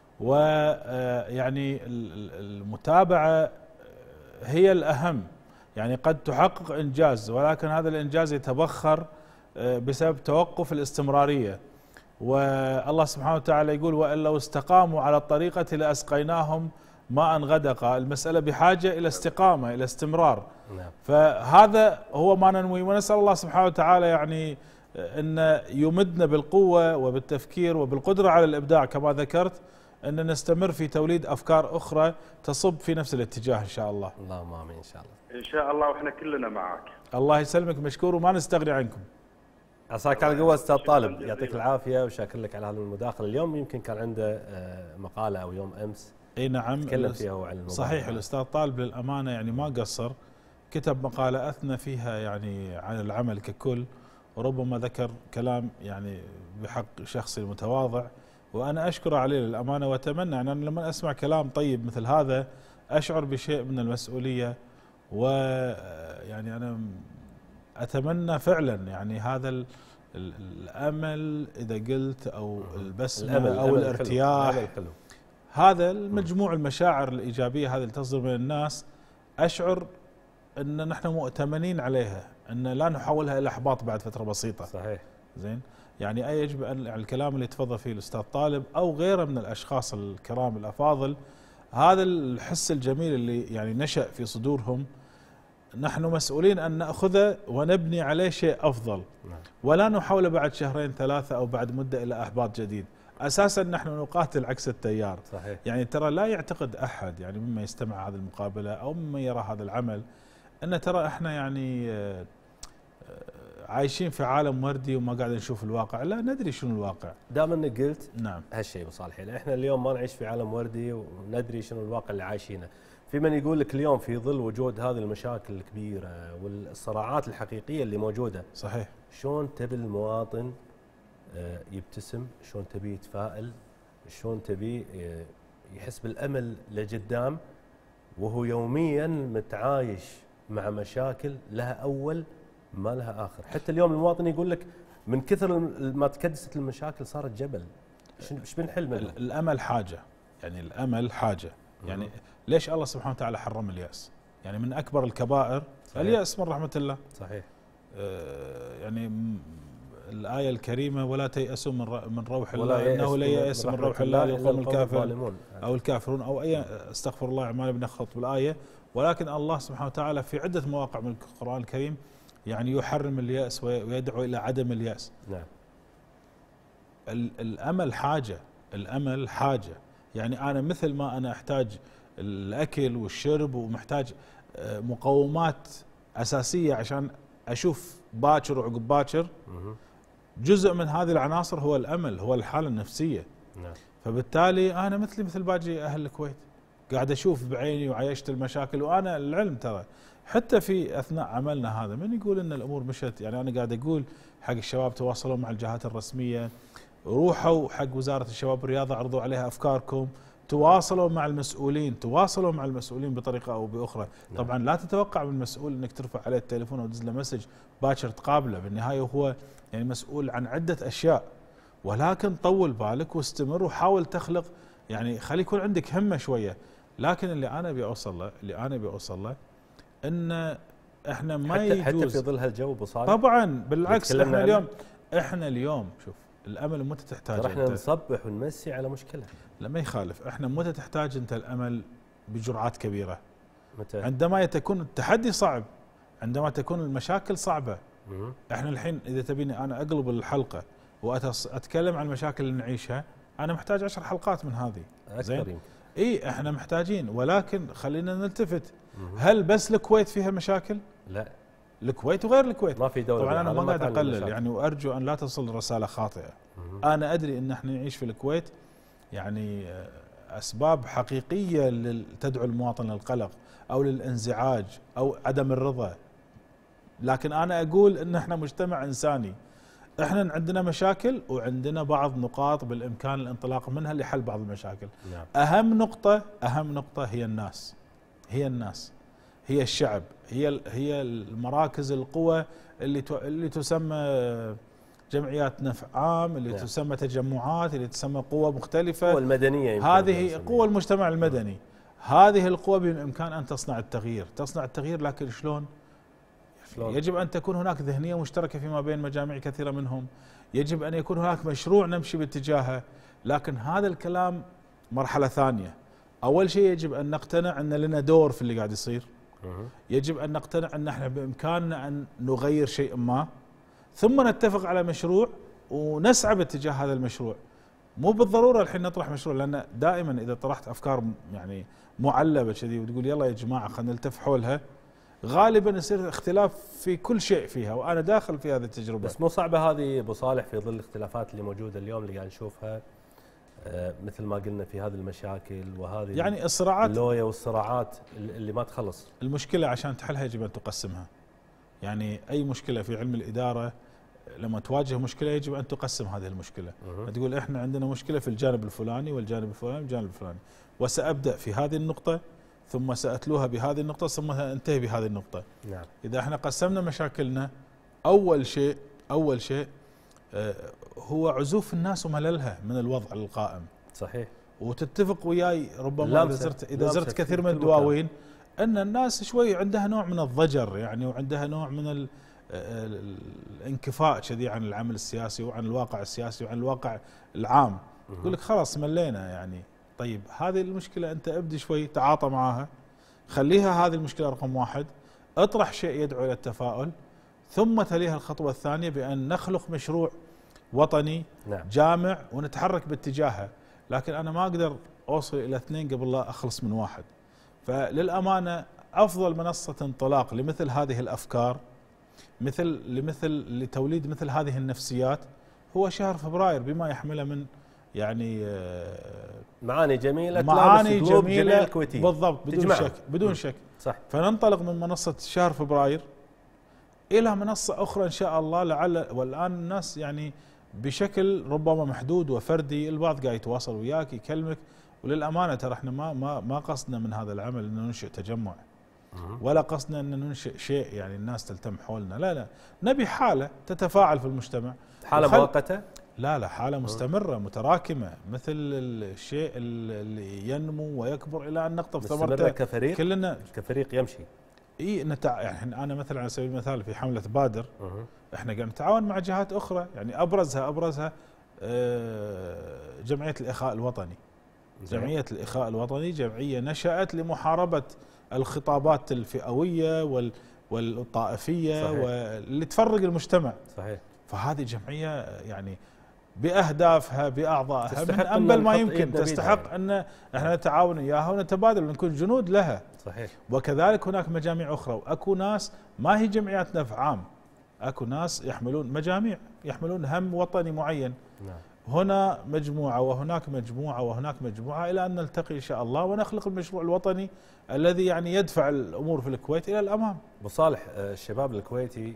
ويعني المتابعه هي الاهم. يعني قد تحقق انجاز، ولكن هذا الانجاز يتبخر بسبب توقف الاستمراريه. والله سبحانه وتعالى يقول: وان لو استقاموا على الطريقه لاسقيناهم ماء غدقا. المساله بحاجه الى استقامه، الى استمرار. نعم. فهذا هو ما ننوي، ونسال الله سبحانه وتعالى يعني ان يمدنا بالقوه وبالتفكير وبالقدره على الابداع كما ذكرت، ان نستمر في توليد افكار اخرى تصب في نفس الاتجاه ان شاء الله. اللهم امين ان شاء الله. ان شاء الله، واحنا كلنا معك. الله يسلمك، مشكور وما نستغني عنكم. عساك على القوه استاذ طالب، يعطيك العافيه وشاكر لك على هذه المداخله. اليوم يمكن كان عنده مقاله او يوم امس اي نعم تكلم فيها عن الموضوع. صحيح. الاستاذ طالب للامانه يعني ما قصر، كتب مقاله اثنى فيها يعني عن العمل ككل، وربما ذكر كلام يعني بحق شخصي المتواضع، وانا اشكره عليه للامانه، واتمنى يعني أنا لما اسمع كلام طيب مثل هذا اشعر بشيء من المسؤوليه، ويعني انا اتمنى فعلا يعني هذا الامل اذا قلت او البسمه او الارتياح، هذا المجموع المشاعر الايجابيه هذه اللي تصدر من الناس، اشعر ان نحن مؤتمنين عليها، ان لا نحولها الى احباط بعد فتره بسيطه. صحيح. زين. يعني يجب ان الكلام اللي تفضل فيه الاستاذ طالب او غيره من الاشخاص الكرام الافاضل، هذا الحس الجميل اللي يعني نشأ في صدورهم، نحن مسؤولين ان ناخذه ونبني عليه شيء افضل. ولا نحوله بعد 2 3 او بعد مده الى احباط جديد. اساسا نحن نقاتل عكس التيار. صحيح. يعني ترى لا يعتقد احد يعني مما يستمع هذه المقابله او مما يرى هذا العمل ان ترى احنا يعني عايشين في عالم وردي وما قاعد نشوف الواقع، لا ندري شنو الواقع. دام انك قلت نعم هالشيء ابو صالح، احنا اليوم ما نعيش في عالم وردي وندري شنو الواقع اللي عايشينه. في من يقول لك اليوم في ظل وجود هذه المشاكل الكبيره والصراعات الحقيقيه اللي موجوده، صحيح، شلون تبي المواطن يبتسم، شلون تبي يتفائل، شلون تبي يحس بالامل لقدام وهو يوميا متعايش مع مشاكل لها اول ما لها اخر. حتى اليوم المواطن يقول لك من كثر ما تكدست المشاكل صارت جبل، ايش بنحل منه؟ الامل حاجه، يعني الامل حاجه، يعني ليش الله سبحانه وتعالى حرم الياس؟ يعني من اكبر الكبائر الياس من رحمه الله. صحيح. يعني الآية الكريمة ولا تيأسوا من روح ولا الله إنه لا ييأس من روح الله إلا القوم القوم الكافرون الظالمون. أو الكافرون أو أي استغفر الله أعمال بنخلط بالآية. ولكن الله سبحانه وتعالى في عدة مواقع من القرآن الكريم يعني يحرم اليأس ويدعو إلى عدم اليأس. نعم. الأمل حاجة، الأمل حاجة. يعني أنا مثل ما أنا أحتاج الأكل والشرب ومحتاج مقومات أساسية عشان أشوف باكر وعقب باكر، جزء من هذه العناصر هو الأمل، هو الحالة النفسية. نعم. فبالتالي أنا مثل باقي أهل الكويت قاعد أشوف بعيني وعايشت المشاكل. وأنا العلم ترى حتى في أثناء عملنا هذا من يقول أن الأمور مشت، يعني أنا قاعد أقول حق الشباب تواصلوا مع الجهات الرسمية، روحوا حق وزارة الشباب والرياضة عرضوا عليها أفكاركم، تواصلوا مع المسؤولين، تواصلوا مع المسؤولين بطريقة أو بأخرى. طبعا لا تتوقع من المسؤول أنك ترفع عليه التليفون أو له مسج باكر تقابله، بالنهاية هو يعني مسؤول عن عدة أشياء. ولكن طول بالك واستمر وحاول تخلق، يعني خلي يكون عندك همة شوية. لكن اللي أنا أبي أوصل له ان احنا ما يجوز حتى في ظل هالجو ابو صالح. طبعا بالعكس احنا اليوم شوف الامل متى تحتاج احنا نصبح ونمسي على مشكله. لا ما يخالف، احنا متى تحتاج انت الامل بجرعات كبيره؟ متى؟ عندما تكون التحدي صعب، عندما تكون المشاكل صعبه. احنا الحين اذا تبيني انا اقلب الحلقه واتكلم عن المشاكل اللي نعيشها، انا محتاج 10 حلقات من هذه. زين؟ اي احنا محتاجين، ولكن خلينا نلتفت. هل بس الكويت فيها مشاكل؟ لا، الكويت وغير الكويت. ما في دولة. طبعا انا ما قاعد اقلل يعني، وارجو ان لا تصل رساله خاطئه. انا ادري ان احنا نعيش في الكويت يعني اسباب حقيقيه تدعو المواطن للقلق او للانزعاج او عدم الرضا. لكن انا اقول ان احنا مجتمع انساني، احنا عندنا مشاكل وعندنا بعض نقاط بالامكان الانطلاق منها لحل بعض المشاكل. نعم. اهم نقطه هي الناس، هي الشعب، هي المراكز القوى اللي تسمى جمعيات نفع عام، اللي تسمى تجمعات، اللي تسمى قوى مختلفه، القوى المدنيه، هذه قوى المجتمع المدني. هذه القوى بالامكان ان تصنع التغيير، لكن شلون؟ يجب ان تكون هناك ذهنيه مشتركه فيما بين مجاميع كثيره منهم، يجب ان يكون هناك مشروع نمشي باتجاهه. لكن هذا الكلام مرحله ثانيه. اول شيء يجب ان نقتنع ان لنا دور في اللي قاعد يصير، يجب ان نقتنع ان احنا بامكاننا ان نغير شيء ما، ثم نتفق على مشروع ونسعى باتجاه هذا المشروع. مو بالضروره الحين نطرح مشروع، لان دائما اذا طرحت افكار يعني معلبه كذي وتقول يلا يا جماعه خلينا نلتف حولها، غالبا يصير اختلاف في كل شيء فيها، وانا داخل في هذه التجربه. بس مو صعبه هذه ابو صالح في ظل الاختلافات اللي موجوده اليوم اللي قاعد نشوفها، مثل ما قلنا في هذه المشاكل وهذه يعني الصراعات اللوية والصراعات اللي ما تخلص. المشكله عشان تحلها يجب ان تقسمها. يعني اي مشكله في علم الاداره لما تواجه مشكله يجب ان تقسم هذه المشكله. تقول احنا عندنا مشكله في الجانب الفلاني والجانب الفلاني والجانب الفلاني، وسابدا في هذه النقطه ثم ساتلوها بهذه النقطه ثم انتهي بهذه النقطه. نعم. اذا احنا قسمنا مشاكلنا، اول شيء هو عزوف الناس ومللها من الوضع القائم. صحيح. وتتفق وياي ربما اذا زرت كثير من الدواوين ان الناس شوي عندها نوع من الضجر يعني، وعندها نوع من الانكفاء كذي عن العمل السياسي وعن الواقع السياسي وعن الواقع العام. يقول لك خلاص ملينا يعني. طيب هذه المشكله انت ابدي شوي تعاطى معها، خليها هذه المشكله رقم واحد، اطرح شيء يدعو الى التفاؤل، ثم تليها الخطوه الثانيه بان نخلق مشروع وطني جامع ونتحرك باتجاهه. لكن انا ما اقدر اوصل الى اثنين قبل لا اخلص من واحد. فللامانه افضل منصه انطلاق لمثل هذه الافكار، لتوليد مثل هذه النفسيات هو شهر فبراير بما يحمله من يعني معاني جميله، معاني جميله الكويتيين بالضبط، بدون شك. صح. فننطلق من منصه شهر فبراير الى منصه اخرى ان شاء الله لعل. والان الناس يعني بشكل ربما محدود وفردي، البعض قاعد يتواصل وياك يكلمك، وللامانه ترى احنا ما قصدنا من هذا العمل ان ننشئ تجمع، ولا قصدنا ان ننشئ شيء يعني الناس تلتم حولنا، لا نبي حاله تتفاعل في المجتمع. حاله مؤقته؟ لا حاله مستمره متراكمه، مثل الشيء اللي ينمو ويكبر الى ان نقطف ثمرته كفريق كلنا كفريق يمشي. يعني انا مثلا على سبيل المثال في حمله بادر احنا قاعد نتعاون مع جهات اخرى، يعني ابرزها جمعيه الاخاء الوطني. جمعيه الاخاء الوطني جمعيه نشأت لمحاربه الخطابات الفئويه والطائفيه واللي تفرق المجتمع. صحيح. فهذه جمعيه يعني باهدافها باعضائها من انبل ما يمكن، تستحق ان احنا نتعاون وياها ونتبادل ونكون جنود لها. صحيح. وكذلك هناك مجاميع اخرى، واكو ناس ما هي جمعيات نفع عام، اكو ناس يحملون مجاميع يحملون هم وطني معين. نعم. هنا مجموعه وهناك مجموعه وهناك مجموعه الى ان نلتقي ان شاء الله ونخلق المشروع الوطني الذي يعني يدفع الامور في الكويت الى الامام. ابو صالح، الشباب الكويتي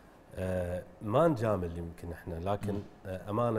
ما نجامل يمكن احنا، لكن امانه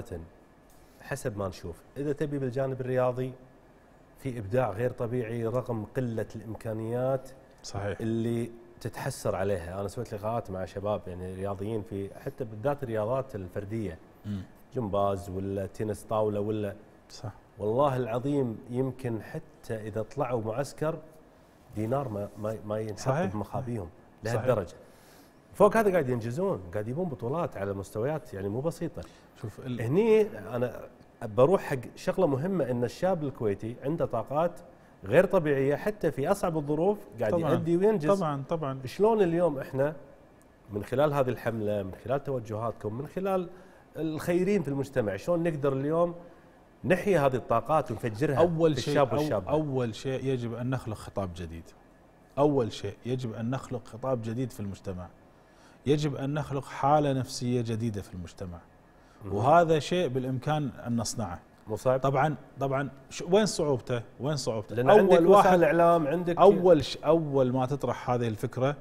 حسب ما نشوف اذا تبي بالجانب الرياضي في ابداع غير طبيعي رغم قله الامكانيات. صحيح. اللي تتحسر عليها. انا سويت لقاءات مع شباب يعني رياضيين في حتى بالذات الرياضات الفرديه، جمباز ولا تنس طاوله ولا صح. والله العظيم يمكن حتى اذا طلعوا معسكر دينار ما ينحط بمخابيهم لهالدرجه. فوق هذا قاعد ينجزون، قاعد يبون بطولات على مستويات يعني مو بسيطه. شوف هني انا بروح حق شغله مهمه، ان الشاب الكويتي عنده طاقات غير طبيعيه حتى في اصعب الظروف قاعد يؤدي وينجز. طبعا. شلون اليوم احنا من خلال هذه الحمله، من خلال توجهاتكم، من خلال الخيرين في المجتمع، شلون نقدر اليوم نحيي هذه الطاقات ونفجرها في الشاب والشابه؟ اول شيء يجب ان نخلق خطاب جديد. اول شيء يجب ان نخلق خطاب جديد في المجتمع. يجب ان نخلق حاله نفسيه جديده في المجتمع. وهذا شيء بالامكان ان نصنعه. مو صعب؟ طبعا وين صعوبته؟ لأن عندك وسائل الاعلام، عندك اول ما تطرح هذه الفكره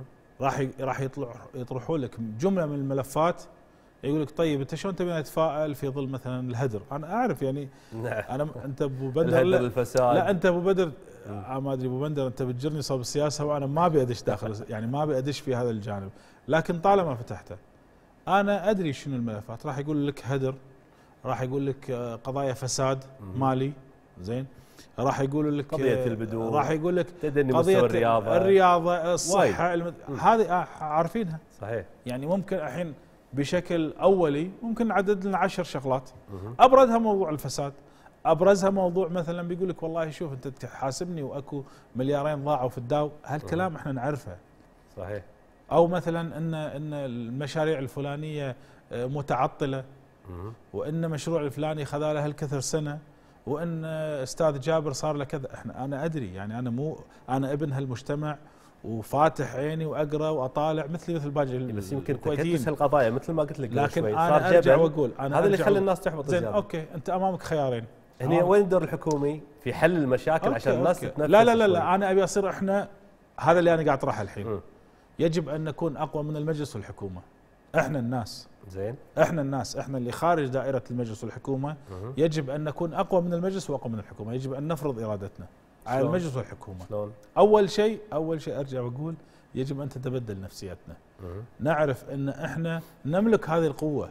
راح يطرحوا لك جمله من الملفات، يقول لك طيب انت شلون تبي نتفائل في ظل مثلا الهدر؟ انا اعرف يعني. نعم. انت ابو بدر الهدر الفساد. لا انت ابو بدر ما ادري ابو بندر، انت بتجرني صوب السياسه وانا ما ابي ادش داخل يعني ما ابي ادش في هذا الجانب، لكن طالما فتحته انا ادري شنو الملفات. راح يقول لك هدر، راح يقول لك قضايا فساد مالي، زين، راح يقول لك قضيه البدو، راح يقول لك قضيه الرياضه الصحه، هذه عارفينها. صحيح. يعني ممكن الحين بشكل اولي ممكن نعدد لنا 10 شغلات. ابرزها موضوع الفساد، ابرزها موضوع مثلا بيقول لك والله شوف انت تحاسبني واكو مليارين ضاعوا في الداو، هالكلام احنا نعرفه. صحيح. او مثلا ان المشاريع الفلانيه متعطله، وان مشروع الفلاني خذا له هالكثر سنه، وان استاذ جابر صار له كذا. انا ادري يعني انا ابن هالمجتمع وفاتح عيني واقرا واطالع مثل باقي بس يمكن تكدس القضايا مثل ما قلت لك. لكن انا ارجع واقول هذا اللي يخلي الناس تحبط زين. اوكي انت امامك خيارين. هني وين الدور الحكومي في حل المشاكل عشان الناس تتنفس؟ لا انا ابي اصير احنا هذا اللي انا قاعد اطرحه الحين. يجب ان نكون اقوى من المجلس والحكومه. احنا الناس، زين، احنا اللي خارج دائره المجلس والحكومه يجب ان نكون اقوى من المجلس واقوى من الحكومه. يجب ان نفرض ارادتنا على المجلس والحكومه. شلون؟ اول شيء ارجع واقول يجب ان تتبدل نفسيتنا. نعرف ان احنا نملك هذه القوه،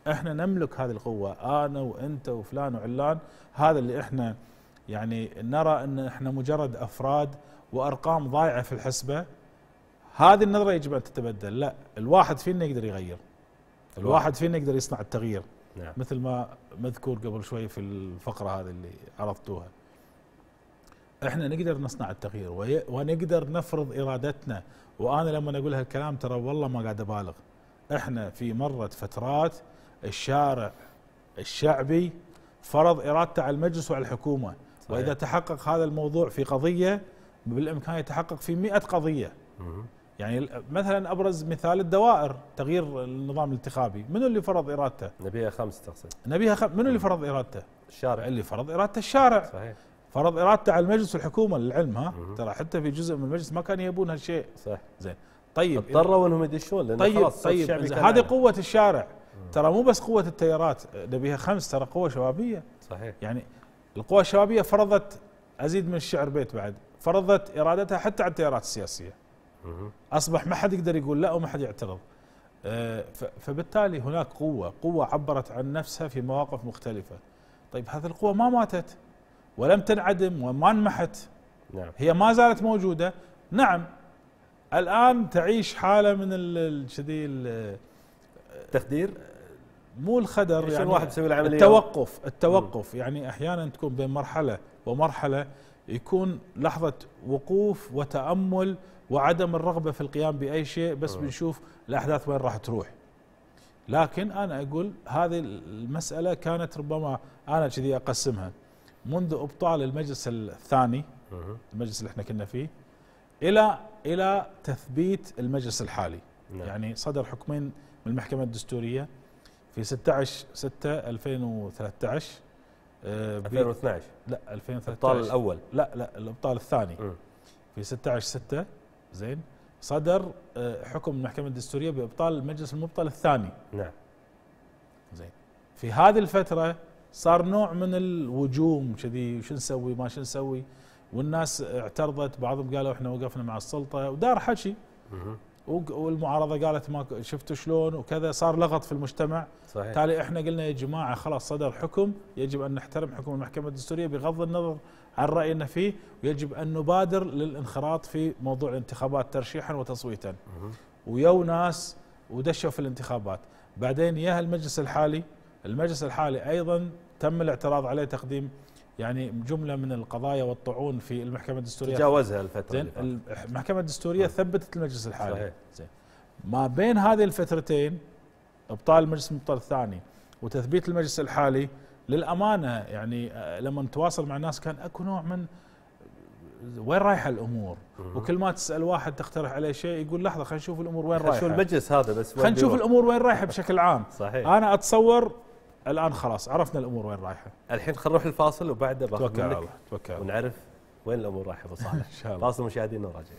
انا وانت وفلان وعلان، هذا اللي احنا يعني نرى ان احنا مجرد افراد وارقام ضايعه في الحسبه. هذه النظره يجب ان تتبدل. لا، الواحد فينا يقدر يغير، الواحد فينا يقدر يصنع التغيير. نعم. مثل ما مذكور قبل شوي في الفقره هذه اللي عرضتوها. احنا نقدر نصنع التغيير ونقدر نفرض ارادتنا. وانا لما اقول هالكلام ترى والله ما قاعد ابالغ. احنا في مرت فترات الشارع الشعبي فرض ارادته على المجلس وعلى الحكومه. صحيح. واذا تحقق هذا الموضوع في قضيه بالامكان يتحقق في 100 قضيه. يعني مثلا ابرز مثال الدوائر، تغيير النظام الانتخابي، منو اللي فرض ارادته؟ نبيها 5 تقصد؟ نبيها منو اللي فرض ارادته؟ الشارع. اللي فرض ارادته الشارع. صحيح. فرض ارادته على المجلس والحكومه للعلم. ترى حتى في جزء من المجلس ما كانوا يبون هالشيء. صح. زين. طيب اضطروا انهم يدشون لان خلاص طيب هذه قوه الشارع. ترى مو بس قوه التيارات، نبيها 5 ترى قوه شبابيه. صحيح. يعني القوى الشبابيه فرضت، ازيد من الشعر بيت بعد، فرضت ارادتها حتى على التيارات السياسيه. اصبح ما حد يقدر يقول لا وما حد يعترض. فبالتالي هناك قوه عبرت عن نفسها في مواقف مختلفه. طيب هذه القوه ما ماتت ولم تنعدم وما انمحت. نعم. هي ما زالت موجوده. نعم الان تعيش حاله من كذي التخدير، مو الخدر يعني يعني واحد يسوي له عمليه التوقف يعني احيانا تكون بين مرحله ومرحله يكون لحظه وقوف وتامل وعدم الرغبه في القيام باي شيء، بس بنشوف الاحداث وين راح تروح. لكن انا اقول هذه المساله كانت ربما انا كذي اقسمها منذ ابطال المجلس الثاني، المجلس اللي احنا كنا فيه، الى تثبيت المجلس الحالي. نعم. يعني صدر حكمين من المحكمه الدستوريه في 16/6/2013 2012 لا 2013 الابطال الاول لا الابطال الثاني في 16/6 زين صدر حكم من المحكمه الدستوريه بابطال المجلس المبطل الثاني. نعم زين في هذه الفتره صار نوع من الوجوم كذي، شو نسوي ما شو نسوي، والناس اعترضت، بعضهم قالوا احنا وقفنا مع السلطه ودار حكي، والمعارضه قالت ما شفتوا شلون وكذا، صار لغط في المجتمع. صحيح. بالتالي احنا قلنا يا جماعه خلاص صدر حكم يجب ان نحترم حكم المحكمه الدستوريه بغض النظر عن راينا فيه، ويجب ان نبادر للانخراط في موضوع الانتخابات ترشيحا وتصويتا. ويو ناس ودشوا في الانتخابات، بعدين يا المجلس الحالي ايضا تم الاعتراض عليه تقديم يعني جمله من القضايا والطعون في المحكمه الدستوريه، تجاوزها الفتره زين. المحكمه الدستوريه ثبتت المجلس الحالي. صحيح. زين ما بين هذه الفترتين ابطال المجلس المبطل الثاني وتثبيت المجلس الحالي، للامانه يعني لما نتواصل مع الناس كان اكو نوع من وين رايحه الامور، وكل ما تسال واحد تقترح عليه شيء يقول لحظه خلينا نشوف الامور وين رايحه، شو المجلس هذا بس خلينا نشوف الامور وين رايحه بشكل عام. صحيح. انا اتصور الان خلاص عرفنا الامور وين رايحه. الحين خلينا نروح الفاصل وبعده توكل على الله، توكل ونعرف وين الامور رايحه بصالح. ان شاء الله. فاصل مشاهدينا وراجعين.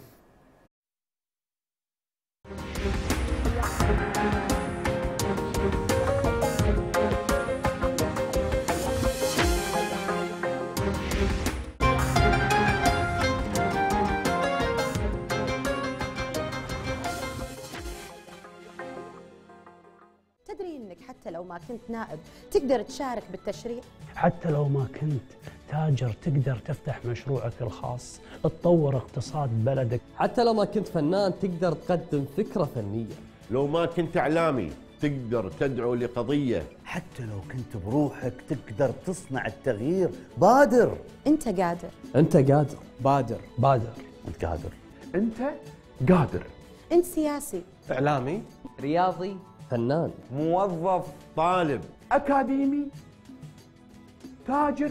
تدري انك حتى لو ما كنت نائب تقدر تشارك بالتشريع؟ حتى لو ما كنت تاجر تقدر تفتح مشروعك الخاص، تطور اقتصاد بلدك. حتى لو ما كنت فنان تقدر تقدم فكرة فنية. لو ما كنت إعلامي تقدر تدعو لقضية. حتى لو كنت بروحك تقدر تصنع التغيير. بادر. انت قادر. انت قادر. بادر. انت قادر. انت قادر. انت سياسي، اعلامي، رياضي، فنان، موظف، طالب، أكاديمي، تاجر.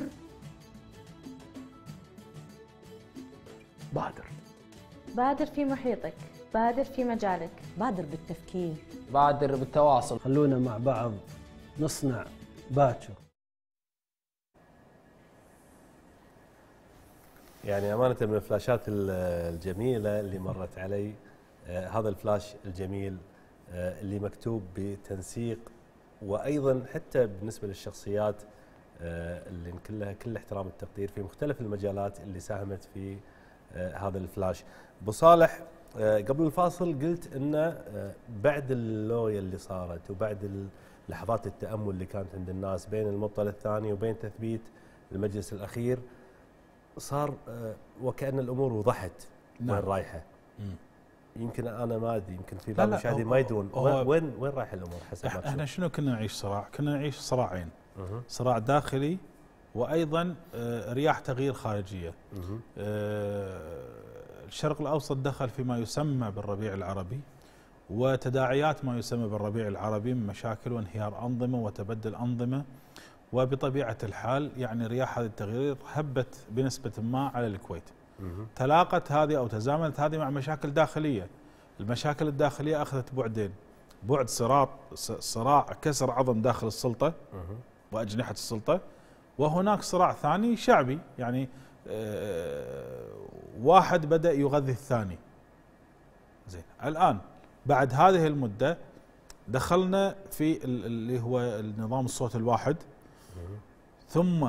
بادر في محيطك، بادر في مجالك، بادر بالتفكير، بادر بالتواصل. خلونا مع بعض نصنع باكر. يعني أمانة من الفلاشات الجميلة اللي مرت علي هذا الفلاش الجميل اللي مكتوب بتنسيق، وأيضا حتى بالنسبة للشخصيات اللي كلها كل احترام والتقدير في مختلف المجالات اللي ساهمت في هذا الفلاش. أبو صالح قبل الفاصل قلت أن بعد اللوية اللي صارت وبعد لحظات التأمل اللي كانت عند الناس بين المبطل الثاني وبين تثبيت المجلس الأخير صار وكأن الأمور وضحت وين رايحة. يمكن انا ما ادري، يمكن في بعض المشاهدين ما يدرون وين رايح الامور حسب ما احنا شنو كنا نعيش صراع؟ كنا نعيش صراعين، صراع داخلي وايضا رياح تغيير خارجيه. الشرق الاوسط دخل فيما يسمى بالربيع العربي، وتداعيات ما يسمى بالربيع العربي من مشاكل وانهيار انظمه وتبدل انظمه، وبطبيعه الحال يعني رياح هذا التغيير هبت بنسبه ما على الكويت. تلاقت هذه أو تزامنت هذه مع مشاكل داخلية. المشاكل الداخلية أخذت بعدين، بعد صراع كسر عظم داخل السلطة وأجنحة السلطة، وهناك صراع ثاني شعبي، يعني واحد بدأ يغذي الثاني. زين الآن بعد هذه المدة دخلنا في اللي هو النظام الصوت الواحد، ثم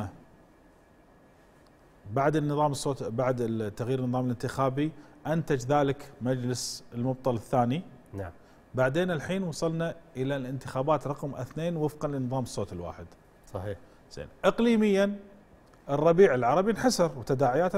بعد النظام الصوت بعد التغيير النظام الانتخابي انتج ذلك مجلس المبطل الثاني. نعم. بعدين الحين وصلنا الى الانتخابات رقم 2 وفقا لنظام الصوت الواحد. صحيح. زين اقليميا الربيع العربي انحسر وتداعيات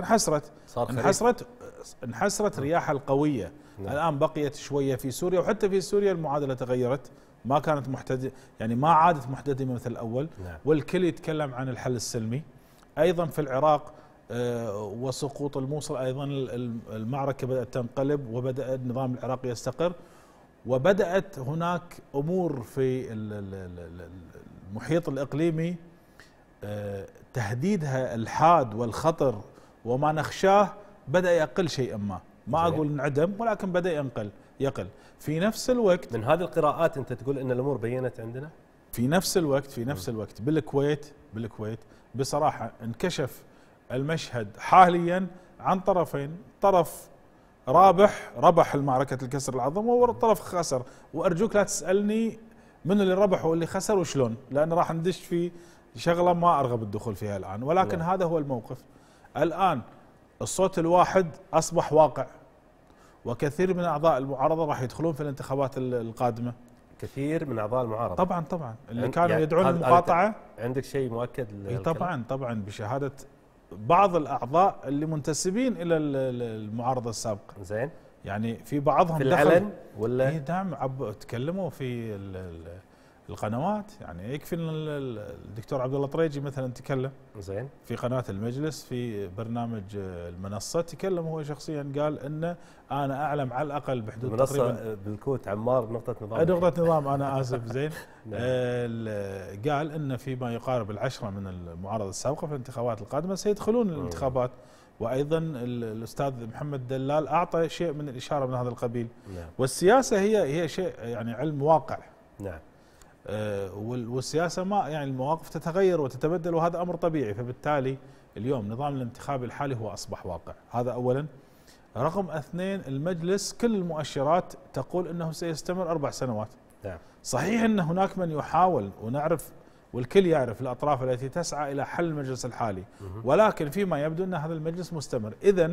انحسرت رياح القويه. الان بقيت شويه في سوريا، وحتى في سوريا المعادله تغيرت، ما كانت يعني ما عادت محتدمه مثل الاول. والكل يتكلم عن الحل السلمي. ايضا في العراق وسقوط الموصل ايضا المعركه بدات تنقلب، وبدا النظام العراقي يستقر، وبدات هناك امور في المحيط الاقليمي تهديدها الحاد والخطر وما نخشاه بدا يقل شيئا ما اقول انعدم، ولكن بدا يقل. في نفس الوقت من هذه القراءات انت تقول ان الامور بينت عندنا؟ في نفس الوقت بالكويت بصراحه انكشف المشهد حاليا عن طرفين، طرف ربح المعركة الكسر العظم، والطرف خسر. وارجوك لا تسألني من اللي ربح واللي خسر وشلون، لان راح ندش في شغلة ما ارغب الدخول فيها الان، ولكن هذا هو الموقف. الان الصوت الواحد اصبح واقع، وكثير من اعضاء المعارضة راح يدخلون في الانتخابات القادمة. كثير من اعضاء المعارضة طبعا اللي كانوا يدعون المقاطعة. عندك شيء مؤكد؟ طبعا بشهادة بعض الاعضاء اللي منتسبين الى المعارضه السابقه. زين. يعني في بعضهم في العلن ولا؟ نعم، تكلموا في القنوات. يعني يكفي ان الدكتور عبد الله طريجي مثلا تكلم زين في قناه المجلس في برنامج المنصه، تكلم هو شخصيا قال ان انا اعلم على الاقل بحدود تقريبا بالكوت عمار نقطه نظام انا اسف زين. قال ان فيما يقارب العشرة من المعارضه السابقه في الانتخابات القادمه سيدخلون الانتخابات. وايضا الاستاذ محمد دلال اعطى شيء من الاشاره من هذا القبيل. والسياسه هي شيء يعني علم واقع. نعم. والسياسه ما يعني المواقف تتغير وتتبدل، وهذا امر طبيعي. فبالتالي اليوم نظام الانتخابي الحالي هو اصبح واقع، هذا اولا. رقم اثنين، المجلس كل المؤشرات تقول انه سيستمر 4 سنوات. نعم. صحيح ان هناك من يحاول، ونعرف والكل يعرف الاطراف التي تسعى الى حل المجلس الحالي، ولكن فيما يبدو ان هذا المجلس مستمر. اذا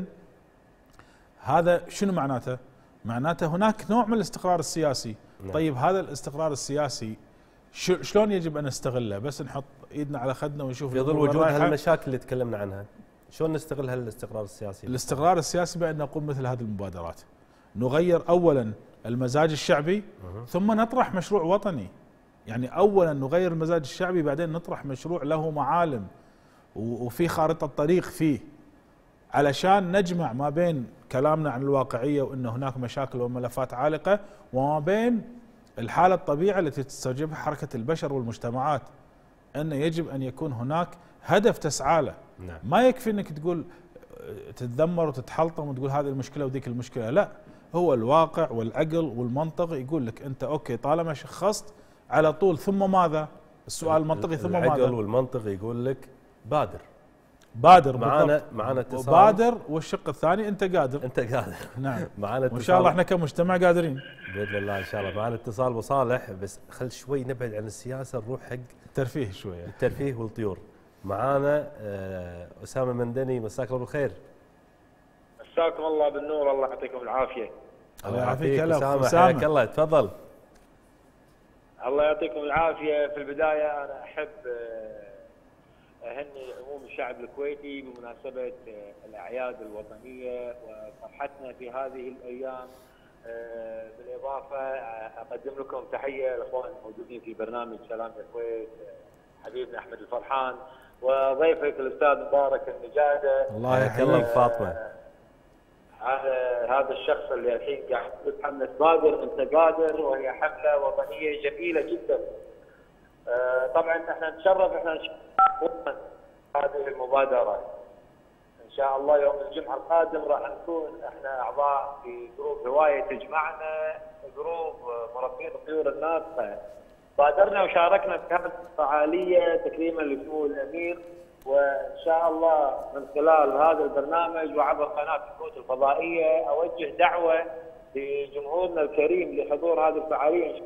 هذا شنو معناته؟ معناته هناك نوع من الاستقرار السياسي. نعم. طيب هذا الاستقرار السياسي شلون يجب ان نستغله؟ بس نحط ايدنا على خدنا ونشوف في ظل وجود هالمشاكل اللي تكلمنا عنها، شلون نستغل هالاستقرار السياسي؟ الاستقرار السياسي بان نقوم مثل هذه المبادرات، نغير اولا المزاج الشعبي ثم نطرح مشروع وطني. يعني اولا نغير المزاج الشعبي، بعدين نطرح مشروع له معالم وفي خارطة طريق فيه، علشان نجمع ما بين كلامنا عن الواقعية وان هناك مشاكل وملفات عالقة، وما بين الحالة الطبيعية التي تستوجبها حركة البشر والمجتمعات، أن يجب أن يكون هناك هدف تسعى له. نعم. ما يكفي أنك تقول تتذمر وتتحلطم وتقول هذه المشكلة وذيك المشكلة، لا، هو الواقع والعقل والمنطق يقول لك أنت أوكي طالما شخصت على طول، ثم ماذا؟ السؤال المنطقي ثم ماذا؟ العقل والمنطق يقول لك بادر معانا اتصال. بادر، والشق الثاني انت قادر. نعم. معانا وان شاء الله احنا كمجتمع قادرين باذن الله ان شاء الله. معانا اتصال ابو صالح، بس خل شوي نبعد عن السياسه نروح حق الترفيه شويه، الترفيه والطيور. معانا اسامه مندني، مساك الله بالخير. مساكم الله بالنور، الله يعطيكم العافيه. الله يعافيك. اسامه حياك الله، تفضل. الله يعطيكم العافيه. في البدايه انا احب اهني عموم الشعب الكويتي بمناسبه الاعياد الوطنيه وفرحتنا في هذه الايام. بالاضافه اقدم لكم تحيه الاخوان الموجودين في برنامج سلام الكويت، حبيبنا احمد الفرحان، وضيفك الاستاذ مبارك النجاده. الله يحييك. فاطمه. هذا الشخص اللي الحين قاعد يقول حمله بادر انت قادر، وهي حمله وطنيه جميله جدا. طبعا احنا نتشرف هذه المبادره. ان شاء الله يوم الجمعه القادم راح نكون احنا اعضاء في جروب هوايه تجمعنا، جروب مربين الطيور الناطقه. بادرنا وشاركنا في هذه الفعاليه تكريما لسمو الامير، وان شاء الله من خلال هذا البرنامج وعبر قناه الكويت الفضائيه اوجه دعوه لجمهورنا الكريم لحضور هذه الفعاليه.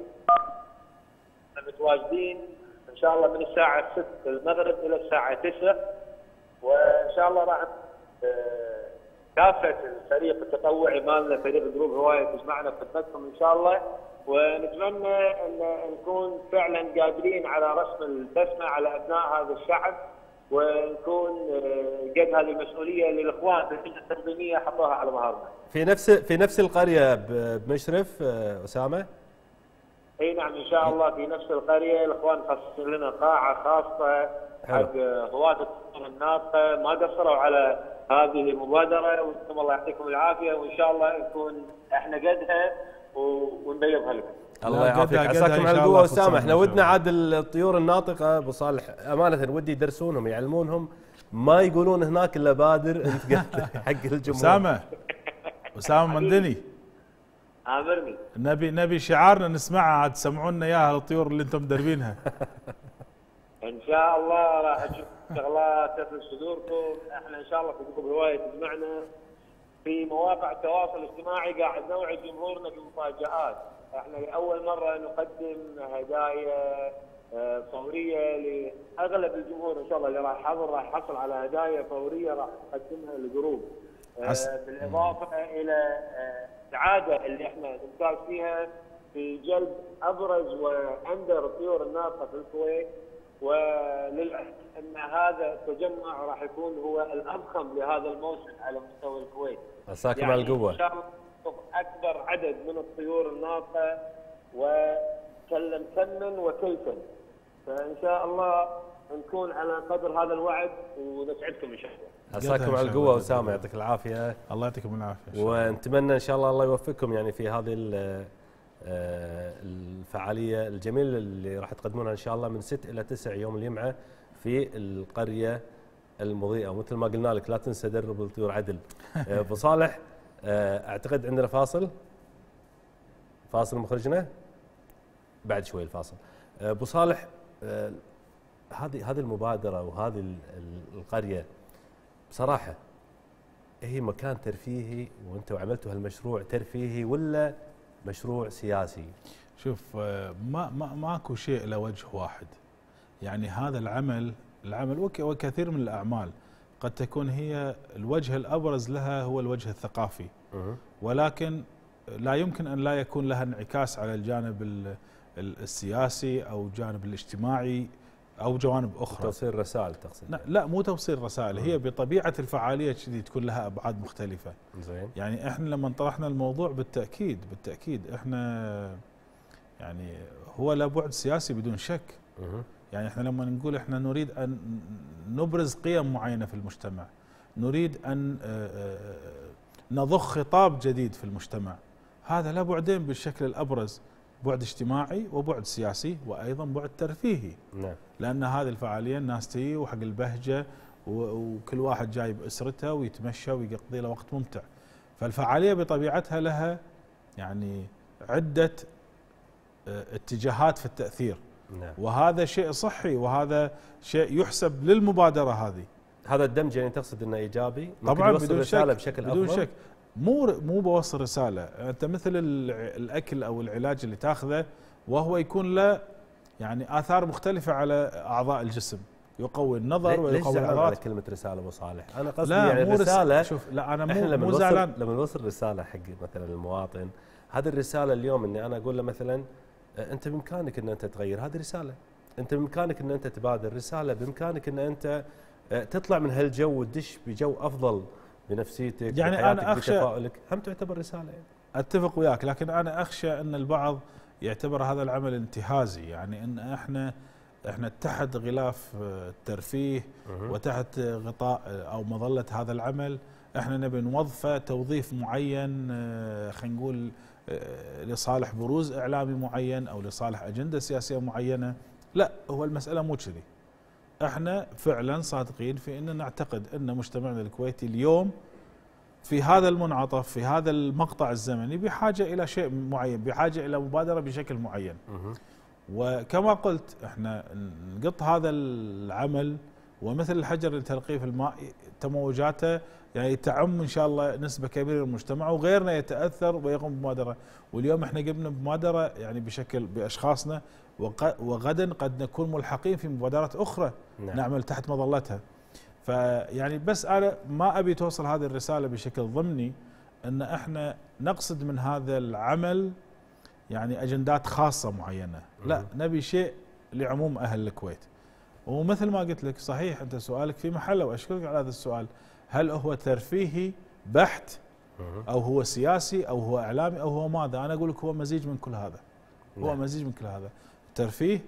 متواجدين ان شاء الله من الساعه 6 المغرب الى الساعه 9، وان شاء الله راح كافه الفريق التطوعي مالنا، فريق جروب هوايه تجمعنا خدمتكم ان شاء الله، ونتمنى ان نكون فعلا قادرين على رسم البسمه على ابناء هذا الشعب ونكون قد هذه المسؤوليه للاخوان في اللجنه التنظيميه حطوها على ظهرنا. في نفس القريه بمشرف اسامه؟ اي نعم ان شاء الله في نفس القريه الاخوان خصصوا لنا قاعه خاصه حق هواة الطيور الناطقه، ما قصروا على هذه المبادره وانتم الله يعطيكم العافيه وان شاء الله نكون احنا قدها ونبيضها لكم. الله يعافيك عساكم على القوه اسامه. احنا ودنا عاد الطيور الناطقه ابو صالح امانه ودي يدرسونهم يعلمونهم ما يقولون هناك الا بادر انت حق الجمهور. اسامه مندني امرني. نبي شعارنا نسمعها عاد تسمعونا اياها الطيور اللي انتم مدربينها. ان شاء الله راح نشوف شغلات تفرج صدوركم. احنا ان شاء الله في قطب هوايه تجمعنا في مواقع التواصل الاجتماعي قاعد نوعد جمهورنا بمفاجآت. احنا لاول مره نقدم هدايا فوريه لاغلب الجمهور ان شاء الله اللي راح يحضر راح يحصل على هدايا فوريه راح نقدمها للجروب. بالاضافه الى السعاده اللي احنا نمتاز فيها في جلب ابرز واندر الطيور الناطقه في الكويت، وللعلم ان هذا التجمع راح يكون هو الاضخم لهذا الموسم على مستوى الكويت. عساكم على القوه. ان شاء الله اكبر عدد من الطيور الناطقه وكلا فنا وكلفا، فان شاء الله نكون على قدر هذا الوعد ونسعدكم ان شاء الله. عساكم على القوه اسامه يعطيك العافيه. الله يعطيكم العافيه. ونتمنى ان شاء الله يوفقكم يعني في هذه الفعاليه الجميله اللي راح تقدمونها ان شاء الله من 6 إلى 9 يوم الجمعه في القريه المضيئه، ومثل ما قلنا لك لا تنسى درب الطيور عدل. ابو صالح اعتقد عندنا فاصل مخرجنا بعد شوي الفاصل. ابو صالح هذه المبادره وهذه القريه بصراحه هي مكان ترفيهي وانتم عملتوا هالمشروع ترفيهي ولا مشروع سياسي؟ شوف ماكو شيء له وجه واحد. يعني هذا العمل وكثير من الاعمال قد تكون هي الوجه الابرز لها هو الوجه الثقافي، ولكن لا يمكن ان لا يكون لها انعكاس على الجانب السياسي او الجانب الاجتماعي او جوانب اخرى. توصيل رسائل تقصد؟ لا مو توصيل رسائل، هي بطبيعه الفعاليه كذي تكون لها ابعاد مختلفه. زين. يعني احنا لما طرحنا الموضوع بالتاكيد احنا يعني هو له بعد سياسي بدون شك. يعني احنا لما نقول احنا نريد ان نبرز قيم معينه في المجتمع، نريد ان نضخ خطاب جديد في المجتمع، هذا له بعدين بالشكل الابرز، بعد اجتماعي وبعد سياسي وايضا بعد ترفيهي. نعم. لان هذه الفعاليه الناس تجي وحق البهجه وكل واحد جاي باسرته ويتمشى ويقضي له وقت ممتع. فالفعاليه بطبيعتها لها يعني عده اتجاهات في التاثير. نعم. وهذا شيء صحي وهذا شيء يحسب للمبادره هذه. هذا الدمج يعني تقصد انه ايجابي؟ طبعا بدون شك بشكل بدون أفضل؟ شك. مو بوصل رساله، انت مثل الاكل او العلاج اللي تاخذه وهو يكون له يعني اثار مختلفه على اعضاء الجسم، يقوي النظر ويقوي العضلات. على كلمه رساله ابو صالح؟ انا قصدي لا يعني رساله. شوف لا انا احنا مو زعلان لما نوصل رساله حق مثلا المواطن، هذه الرساله اليوم اني انا اقول له مثلا انت بامكانك ان انت تغير، هذه رساله. انت بامكانك ان انت تبادر، رساله بامكانك ان انت تطلع من هالجو وتدش بجو افضل بنفسيتك يعني بحياتك انا اخشى بتفاؤلك، هم تعتبر رساله يعني. اتفق وياك، لكن انا اخشى ان البعض يعتبر هذا العمل انتهازي، يعني ان احنا تحت غلاف الترفيه وتحت غطاء او مظله هذا العمل احنا نبي نوظفه توظيف معين، خلينا نقول لصالح بروز اعلامي معين او لصالح اجنده سياسيه معينه. لا، هو المساله مو كذي. احنا فعلا صادقين في ان نعتقد ان مجتمعنا الكويتي اليوم في هذا المنعطف، في هذا المقطع الزمني، بحاجه الى شيء معين، بحاجه الى مبادره بشكل معين. وكما قلت احنا نقط هذا العمل ومثل الحجر لتلقيه في الماء تموجاته يعني تعم ان شاء الله نسبه كبيره من المجتمع وغيرنا يتاثر ويقوم بمبادره. واليوم احنا قمنا بمبادره يعني بشكل باشخاصنا، وغدا قد نكون ملحقين في مبادرات اخرى نعمل تحت مظلتها. فيعني بس انا ما ابي توصل هذه الرساله بشكل ضمني ان احنا نقصد من هذا العمل يعني اجندات خاصه معينه، لا، نبي شيء لعموم اهل الكويت. ومثل ما قلت لك صحيح انت سؤالك في محله واشكرك على هذا السؤال. هل هو ترفيهي بحت او هو سياسي او هو اعلامي او هو ماذا؟ انا اقول لك هو مزيج من كل هذا. هو مزيج من كل هذا. ترفيه،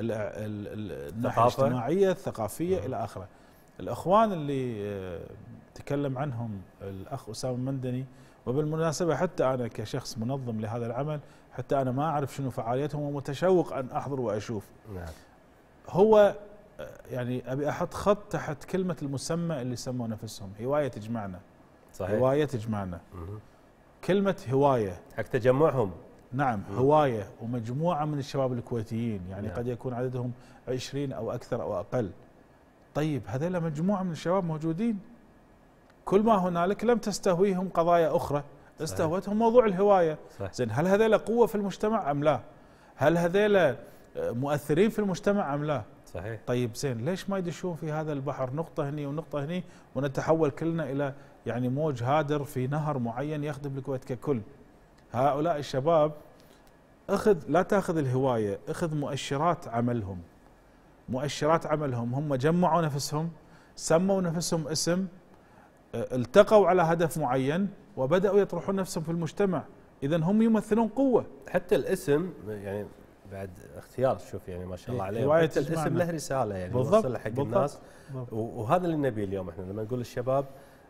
الناحيه الاجتماعيه، الثقافيه الى اخره. الاخوان اللي تكلم عنهم الاخ اسامه المندني، وبالمناسبه حتى انا كشخص منظم لهذا العمل حتى انا ما اعرف شنو فعاليتهم ومتشوق ان احضر واشوف. نعم. هو يعني ابي احط خط تحت كلمه المسمى اللي سموا نفسهم هوايه تجمعنا. صحيح. هوايه تجمعنا. كلمه هوايه حق تجمعهم. نعم، هوايه ومجموعه من الشباب الكويتيين، يعني نعم. قد يكون عددهم 20 او اكثر او اقل. طيب هذول مجموعه من الشباب موجودين، كل ما هنالك لم تستهويهم قضايا اخرى، استهوتهم موضوع الهوايه. زين، هل هذول قوه في المجتمع ام لا؟ هل هذول مؤثرين في المجتمع ام لا؟ صحيح. طيب زين، ليش ما يدشون في هذا البحر نقطه هني ونقطه هني ونتحول كلنا الى يعني موج هادر في نهر معين يخدم الكويت ككل؟ هؤلاء الشباب لا تاخذ الهوايه، اخذ مؤشرات عملهم. مؤشرات عملهم هم جمعوا نفسهم، سموا نفسهم اسم، التقوا على هدف معين وبداوا يطرحون نفسهم في المجتمع. اذا هم يمثلون قوه. حتى الاسم يعني بعد اختيار، شوف يعني ما شاء الله عليه، حتى الاسم له رساله يعني يوصل حق الناس. وهذا اللي نبيه اليوم احنا لما نقول الشباب.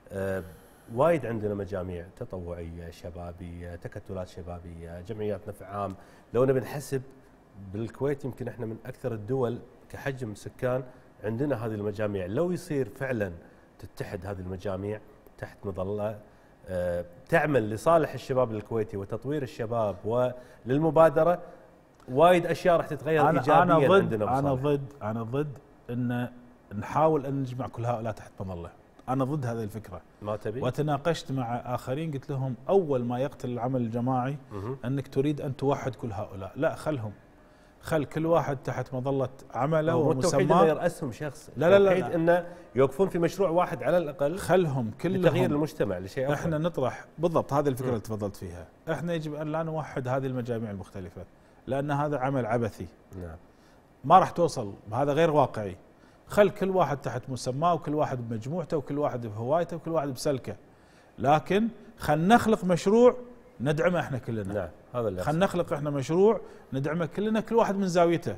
وايد عندنا مجاميع تطوعيه، شبابيه، تكتلات شبابيه، جمعيات نفع عام. لو نبي نحسب بالكويت يمكن احنا من اكثر الدول كحجم سكان عندنا هذه المجاميع. لو يصير فعلا تتحد هذه المجاميع تحت مظله تعمل لصالح الشباب الكويتي وتطوير الشباب وللمبادره، وايد اشياء راح تتغير ايجابيا عندنا. انا ضد ان نحاول ان نجمع كل هؤلاء تحت مظله. انا ضد هذه الفكره. ما تبي؟ وتناقشت مع اخرين قلت لهم اول ما يقتل العمل الجماعي انك تريد ان توحد كل هؤلاء، لا خلهم. خل كل واحد تحت مظله عمله ومسماه. التوحيد انه يرأسهم شخص، لا التوحيد انه يوقفون في مشروع واحد على الاقل. خلهم كلهم لتغيير المجتمع لشيء افضل. احنا نطرح بالضبط هذه الفكره اللي تفضلت فيها. احنا يجب ان لا نوحد هذه المجاميع المختلفه، لان هذا عمل عبثي. نعم. ما راح توصل، هذا غير واقعي. خل كل واحد تحت مسماه وكل واحد بمجموعته وكل واحد بهوايته وكل واحد بسلكه، لكن خل نخلق مشروع ندعمه احنا كلنا. نعم، هذا اللي خل نخلق احنا مشروع ندعمه كلنا، كل واحد من زاويته.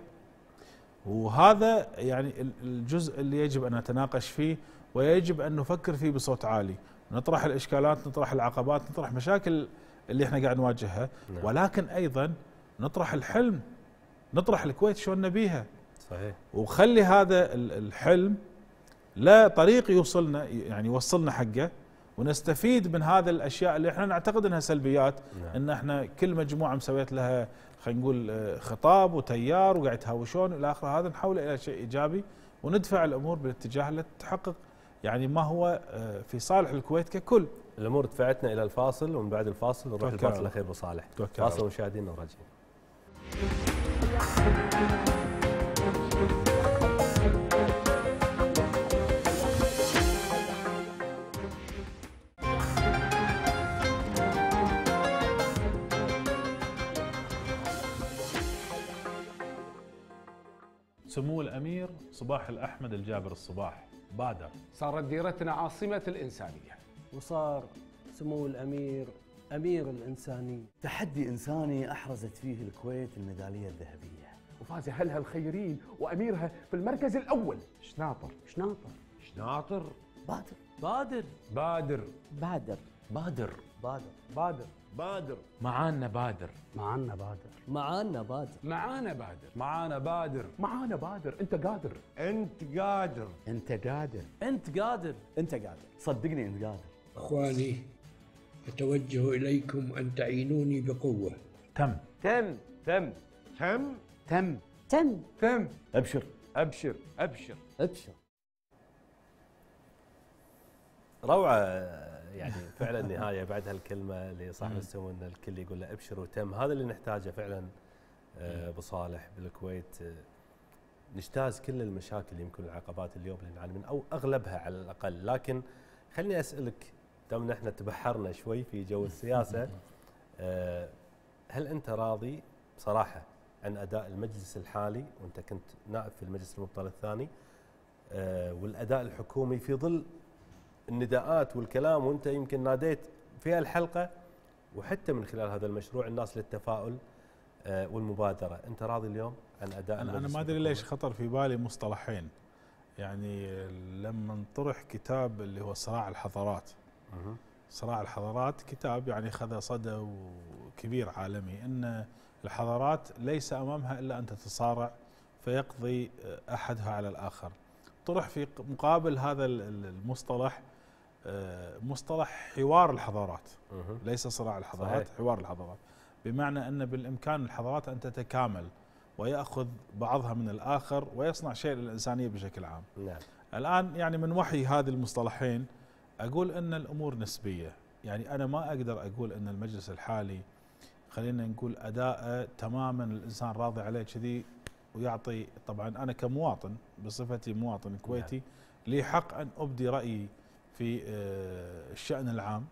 وهذا يعني الجزء اللي يجب ان نتناقش فيه ويجب ان نفكر فيه بصوت عالي، نطرح الاشكالات، نطرح العقبات، نطرح مشاكل اللي احنا قاعد نواجهها. نعم. ولكن ايضا نطرح الحلم، نطرح الكويت شلون نبيها. صحيح. وخلي هذا الحلم لا طريق يوصلنا، يعني يوصلنا حقه، ونستفيد من هذا الاشياء اللي احنا نعتقد انها سلبيات. نعم. ان احنا كل مجموعه مسويت لها خلينا نقول خطاب وتيار وقاعد يتهاوشون الى اخره، هذا نحوله الى شيء ايجابي وندفع الامور بالاتجاه اللي تحقق يعني ما هو في صالح الكويت ككل. الامور دفعتنا الى الفاصل، ومن بعد الفاصل نروح الفاصل الاخير ابو صالح. فاصل مشاهدينا وراجعين. سمو الأمير صباح الأحمد الجابر الصباح بادر. صارت ديرتنا عاصمة الإنسانية، وصار سمو الأمير أمير الإنسانية. تحدي إنساني أحرزت فيه الكويت الميدالية الذهبية، وفاز أهلها الخيرين وأميرها في المركز الأول. شناطر بادر بادر بادر بادر بادر بادر بادر بادر معانا بادر معانا بادر معانا بادر معانا بادر معانا بادر معانا بادر. أنت قادر، انت قادر، انت قادر، أنت قادر، أنت قادر، صدقني أنت قادر. أخواني، أتوجه إليكم أن تعينوني بقوة. تم تم تم تم تم تم تم. أبشر أبشر أبشر ابشر. روعة يعني فعلا نهاية بعد هالكلمة اللي صاحب السمو ان الكل يقول له ابشر وتم. هذا اللي نحتاجه فعلا ابو صالح بالكويت. نجتاز كل المشاكل يمكن العقبات اليوم اللي نعاني من او اغلبها على الاقل. لكن خليني اسالك، دام احنا تبحرنا شوي في جو السياسة، هل انت راضي بصراحة عن اداء المجلس الحالي، وانت كنت نائب في المجلس المبطل الثاني، والاداء الحكومي في ظل النداءات والكلام، وانت يمكن ناديت في الحلقه وحتى من خلال هذا المشروع الناس للتفاؤل والمبادره. انت راضي اليوم عن اداء انا المجلس ما ادري ليش خطر في بالي مصطلحين. يعني لما طرح كتاب اللي هو صراع الحضارات، صراع الحضارات كتاب يعني خذ صدى كبير عالمي، ان الحضارات ليس امامها الا ان تتصارع فيقضي احدها على الاخر. طرح في مقابل هذا المصطلح مصطلح حوار الحضارات، ليس صراع الحضارات، صحيح. حوار الحضارات، بمعنى ان بالامكان الحضارات ان تتكامل ويأخذ بعضها من الآخر ويصنع شيء للإنسانية بشكل عام. نعم. الآن يعني من وحي هذه المصطلحين أقول أن الأمور نسبية. يعني أنا ما أقدر أقول أن المجلس الحالي خلينا نقول أداءه تماما الإنسان راضي عليه كذي ويعطي. طبعا أنا كمواطن بصفتي مواطن كويتي نعم. لي حق أن أبدي رأيي في الشأن العام.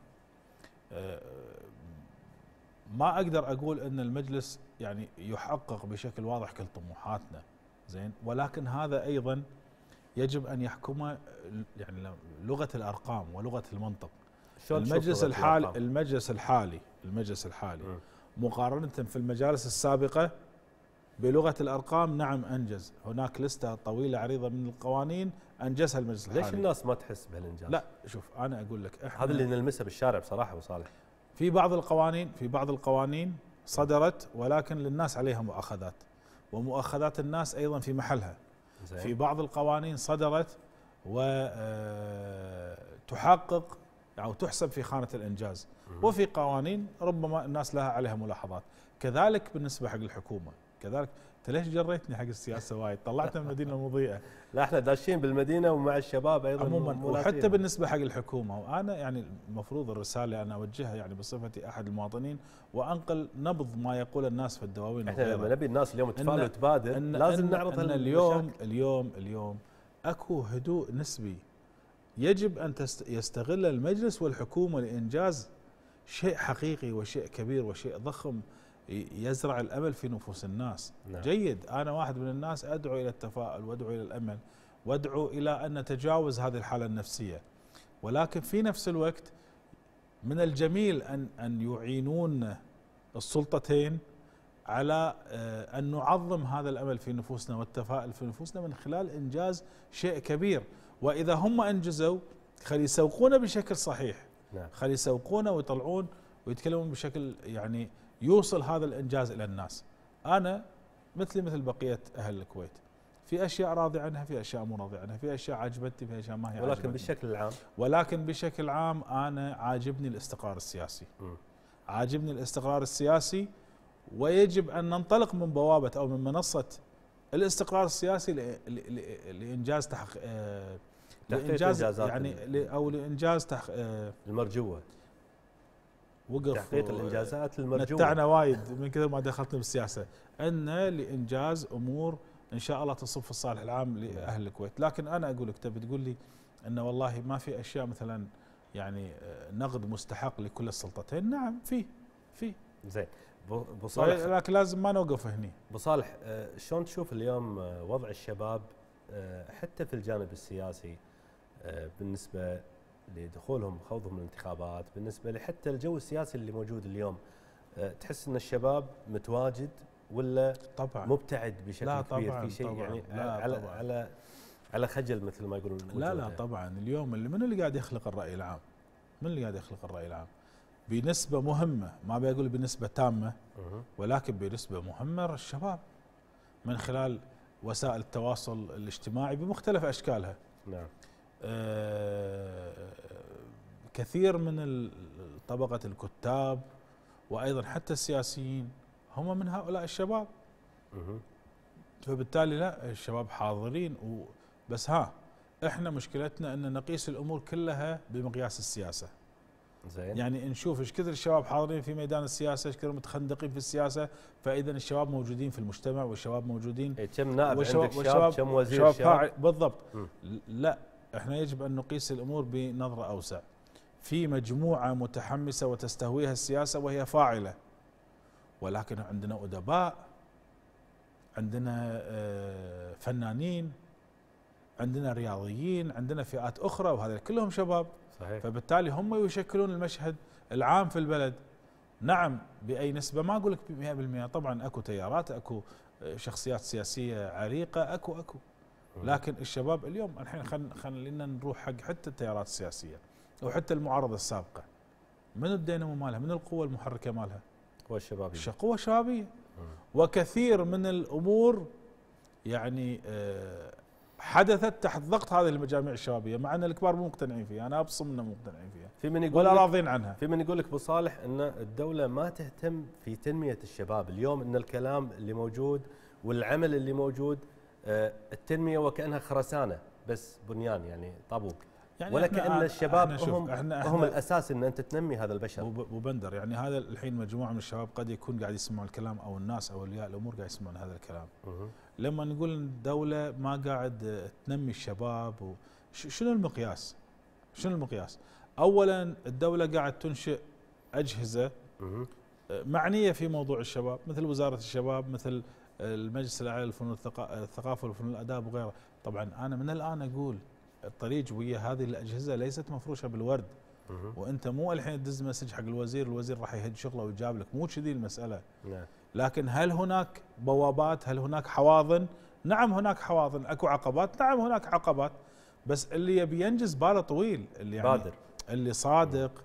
ما أقدر أقول أن المجلس يعني يحقق بشكل واضح كل طموحاتنا، زين، ولكن هذا أيضا يجب أن يحكمه يعني لغة الأرقام ولغة المنطق. المجلس الحالي مقارنة في المجالس السابقة بلغة الأرقام نعم أنجز. هناك لستة طويلة عريضة من القوانين أنجزها المجلس الحالي. ليش الناس ما تحس بهالإنجاز؟ لا شوف أنا أقول لك هذا اللي نلمسه بالشارع بصراحة أبو صالح. في بعض القوانين صدرت ولكن للناس عليها مؤاخذات، ومؤاخذات الناس أيضا في محلها. زي. في بعض القوانين صدرت وتحقق أو تحسب في خانة الإنجاز، وفي قوانين ربما الناس لها عليها ملاحظات. كذلك بالنسبة حق الحكومة، كذلك. انت ليش جريتني حق السياسه وايد؟ طلعتنا من المدينه المضيئه. لا احنا داشين بالمدينه ومع الشباب ايضا عموما، وحتى بالنسبه حق الحكومه. وانا يعني المفروض الرساله انا اوجهها يعني بصفتي احد المواطنين وانقل نبض ما يقول الناس في الدواوين. احنا لما نبي الناس اليوم تفاعل وتبادر لازم نعرض اليوم اكو هدوء نسبي يجب ان يستغل المجلس والحكومه لانجاز شيء حقيقي وشيء كبير وشيء ضخم يزرع الأمل في نفوس الناس. نعم. جيد، أنا واحد من الناس أدعو إلى التفاؤل وأدعو إلى الأمل وأدعو إلى أن نتجاوز هذه الحالة النفسية، ولكن في نفس الوقت من الجميل أن يعينون السلطتين على أن نعظم هذا الأمل في نفوسنا والتفاؤل في نفوسنا من خلال إنجاز شيء كبير. وإذا هم أنجزوا خلي يسوقونه بشكل صحيح. نعم. خلي يسوقونه ويطلعون ويتكلمون بشكل يعني يوصل هذا الإنجاز إلى الناس. أنا مثل بقية أهل الكويت، في أشياء راضي عنها، في أشياء مو راضي عنها، في أشياء عجبتني، في أشياء ما هي عجبتني. ولكن بشكل عام أنا عاجبني الاستقرار السياسي. عاجبني الاستقرار السياسي، ويجب أن ننطلق من بوابة أو من منصة الاستقرار السياسي لإنجاز لإنجاز يعني أو لإنجاز المرجوة. وقف تحقيق الانجازات المرجوه. نتعنا وايد من كثر ما دخلتنا بالسياسه، ان لانجاز امور ان شاء الله تصب في الصالح العام لاهل الكويت. لكن انا اقول لك تبي تقول لي ان والله ما في اشياء مثلا يعني نقد مستحق لكل السلطتين. نعم في زين. ابو صالح، لكن لازم ما نوقف هني. ابو صالح، شلون تشوف اليوم وضع الشباب حتى في الجانب السياسي بالنسبه لدخولهم خوضهم الانتخابات، بالنسبه لحتى الجو السياسي اللي موجود اليوم؟ تحس ان الشباب متواجد ولا طبعا مبتعد بشكل كبير في شيء طبعاً يعني طبعاً على خجل مثل ما يقولون؟ لا طبعا اليوم من اللي قاعد يخلق الراي العام؟ من اللي قاعد يخلق الراي العام؟ بنسبه مهمه، ما بقول بنسبه تامه، ولكن بنسبه مهمه الشباب من خلال وسائل التواصل الاجتماعي بمختلف اشكالها. نعم. كثير من طبقة الكتاب وأيضا حتى السياسيين هم من هؤلاء الشباب. فبالتالي لا، الشباب حاضرين بس احنا مشكلتنا ان نقيس الامور كلها بمقياس السياسة. زين. يعني نشوف ايش كثر الشباب حاضرين في ميدان السياسة، ايش كثر متخندقين في السياسة، فاذا الشباب موجودين في المجتمع والشباب موجودين. كم نائب عندك شاب، كم وزير شاب. بالضبط. لا، احنا يجب ان نقيس الامور بنظره اوسع. في مجموعه متحمسه وتستهويها السياسه وهي فاعله، ولكن عندنا ادباء عندنا فنانين، عندنا رياضيين، عندنا فئات اخرى، وهذا كلهم شباب. صحيح. فبالتالي هم يشكلون المشهد العام في البلد. نعم باي نسبه، ما اقول لك 100%، طبعا اكو تيارات، اكو شخصيات سياسيه عريقه، اكو لكن الشباب اليوم الحين خلينا نروح حق حتى التيارات السياسيه وحتى المعارضه السابقه. من الدينامو مالها؟ من القوه المحركه مالها؟ القوه الشبابيه. القوه الشبابيه. وكثير من الامور يعني حدثت تحت ضغط هذه المجاميع الشبابيه، مع ان الكبار مو مقتنعين فيها، انا ابصم انهم مو مقتنعين فيها. في من يقول ولا راضين عنها. في من يقول لك ابو صالح ان الدوله ما تهتم في تنميه الشباب، اليوم ان الكلام اللي موجود والعمل اللي موجود التنميه وكانها خرسانه بس بنيان يعني طابوق. يعني ولا كأن الشباب هم الاساس ان انت تنمي هذا البشر. وبندر يعني هذا الحين مجموعه من الشباب قد يكون قاعد يسمعون الكلام، او الناس او اولياء الامور قاعد يسمعون هذا الكلام. لما نقول ان الدوله ما قاعد تنمي الشباب، شنو المقياس؟ شنو المقياس؟ اولا الدوله قاعد تنشئ اجهزه معنيه في موضوع الشباب، مثل وزاره الشباب، مثل المجلس الاعلى للفنون الثقافه والفنون الاداب وغيره. طبعا انا من الان اقول الطريق ويا هذه الاجهزه ليست مفروشه بالورد، وانت مو الحين تدز مسج حق الوزير راح يهد شغله ويجاب لك، مو كذي المساله. لكن هل هناك بوابات؟ هل هناك حواضن؟ نعم هناك حواضن. اكو عقبات؟ نعم هناك عقبات. بس اللي يبي ينجز باله طويل، اللي يعني بادر، اللي صادق،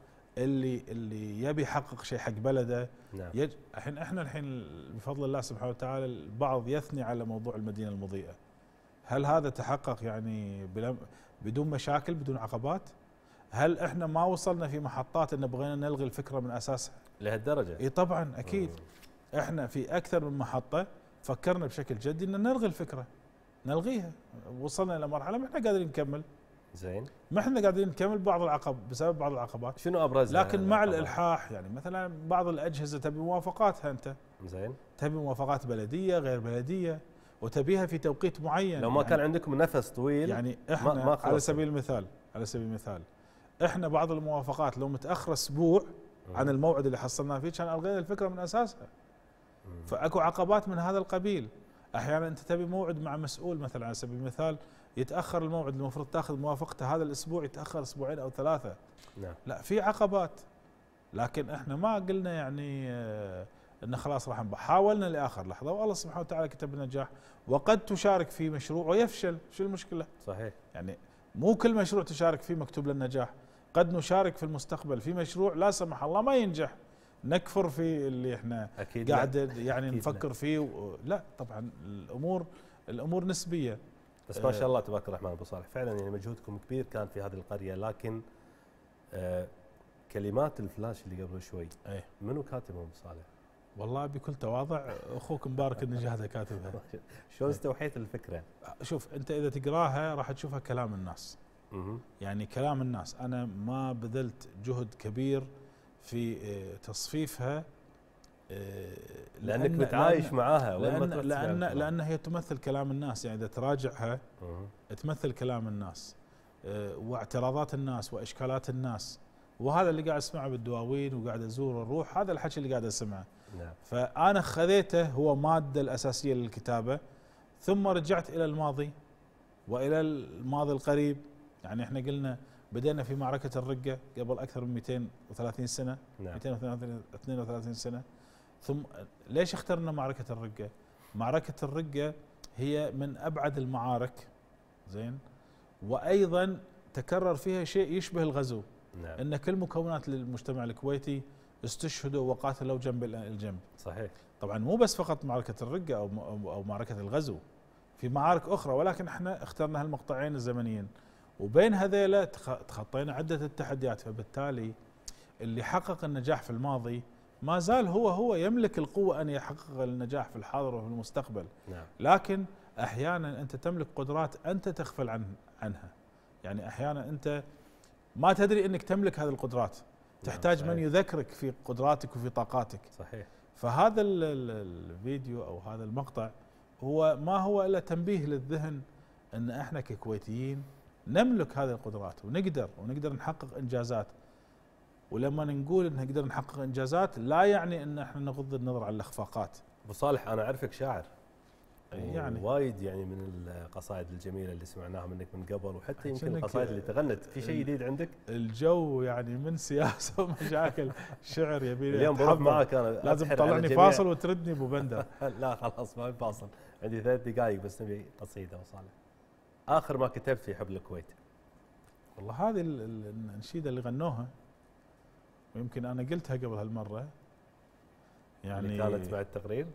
اللي يبي يحقق شيء حق بلده. احنا الحين بفضل الله سبحانه وتعالى البعض يثني على موضوع المدينه المضيئه. هل هذا تحقق يعني بدون مشاكل، بدون عقبات؟ هل احنا ما وصلنا في محطات ان بغينا نلغي الفكره من اساسها لهالدرجه؟ اي طبعا اكيد. احنا في اكثر من محطه فكرنا بشكل جدي ان نلغي الفكره، نلغيها. وصلنا الى مرحله ما احنا قادرين نكمل. زين. ما احنا قادرين نكمل بسبب بعض العقبات. شنو ابرزها؟ لكن مع الالحاح يعني مثلا بعض الاجهزه تبي موافقاتها انت. زين. تبي موافقات بلديه غير بلديه، وتبيها في توقيت معين. لو ما يعني كان عندكم نفس طويل يعني احنا ما على سبيل المثال احنا بعض الموافقات لو متاخر اسبوع عن الموعد اللي حصلنا فيه كان الغينا الفكره من اساسها. فاكو عقبات من هذا القبيل. احيانا انت تبي موعد مع مسؤول مثلا على سبيل المثال، يتاخر الموعد المفروض تاخذ موافقته هذا الاسبوع يتاخر اسبوعين او ثلاثه. لا في عقبات. لكن احنا ما قلنا يعني ان خلاص راح حاولنا لاخر لحظه، والله سبحانه وتعالى كتب النجاح. وقد تشارك في مشروع ويفشل، شو المشكله؟ صحيح. يعني مو كل مشروع تشارك فيه مكتوب للنجاح، قد نشارك في المستقبل في مشروع لا سمح الله ما ينجح، نكفر في اللي احنا قاعد يعني نفكر فيه لا طبعا الامور نسبيه. بس ما شاء الله تبارك الرحمن ابو صالح، فعلا يعني مجهودكم كبير كان في هذه القريه. لكن كلمات الفلاش اللي قبل شوي منو كاتبهم ابو صالح؟ والله بكل تواضع اخوك مبارك النجاهده كاتبها. شلون استوحيت الفكره؟ شوف انت اذا تقراها راح تشوفها كلام الناس. يعني كلام الناس، انا ما بذلت جهد كبير في تصفيفها لانك متعايش معاها. لان هي تمثل كلام الناس. يعني اذا تراجعها تمثل كلام الناس واعتراضات الناس واشكالات الناس، وهذا اللي قاعد اسمعه بالدواوين وقاعد ازور الروح، هذا الحكي اللي قاعد اسمعه. فانا خذيته هو ماده الاساسيه للكتابه، ثم رجعت الى الماضي والى الماضي القريب. يعني احنا قلنا بدأنا في معركة الرقة قبل أكثر من 230 سنة. 232 سنة. ثم ليش اخترنا معركة الرقة؟ معركة الرقة هي من أبعد المعارك، زين، وأيضا تكرر فيها شيء يشبه الغزو. أن كل مكونات المجتمع الكويتي استشهدوا وقاتلوا جنب الجنب. صحيح. طبعا مو بس فقط معركة الرقة أو معركة الغزو، في معارك أخرى، ولكن احنا اخترنا هالمقطعين الزمنيين، وبين هذيلا تخطينا عدة التحديات. فبالتالي اللي حقق النجاح في الماضي ما زال هو يملك القوة أن يحقق النجاح في الحاضر وفي المستقبل. لكن أحيانا أنت تملك قدرات أنت تغفل عنها. يعني أحيانا أنت ما تدري أنك تملك هذه القدرات، تحتاج من يذكرك في قدراتك وفي طاقاتك. صحيح. فهذا الفيديو أو هذا المقطع هو ما هو إلا تنبيه للذهن أن احنا ككويتيين نملك هذه القدرات ونقدر نحقق انجازات. ولما نقول ان نقدر نحقق انجازات لا يعني ان احنا نغض النظر عن الاخفاقات. ابو صالح انا اعرفك شاعر، يعني وايد يعني من القصائد الجميله اللي سمعناها منك من قبل، وحتى يمكن القصائد اللي تغنت. في شيء جديد عندك؟ الجو يعني من سياسه ومشاكل شعر يبي لي اليوم بروح معك انا، لازم تطلعني فاصل وتردني ابو بندر. لا خلاص ما فاصل، عندي 3 دقائق بس نبي قصيده وصالح. اخر ما كتبت في حب الكويت. والله هذه الانشيده اللي غنوها، ويمكن انا قلتها قبل هالمره، يعني اللي كانت بعد التقرير،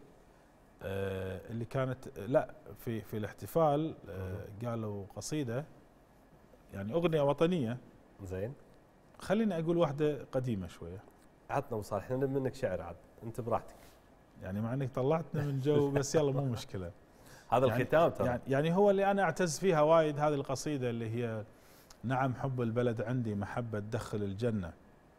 اللي كانت لا في الاحتفال، قالوا قصيده يعني اغنيه وطنيه. زين، خليني اقول واحده قديمه شويه. عطنا ابو صالح، احنا نبي منك شعر عاد، انت براحتك. يعني مع انك طلعتنا من جو بس يلا مو مشكله. هذا يعني الختام ترى. يعني هو اللي انا اعتز فيها وايد هذه القصيده، اللي هي نعم حب البلد عندي محبه تدخل الجنه،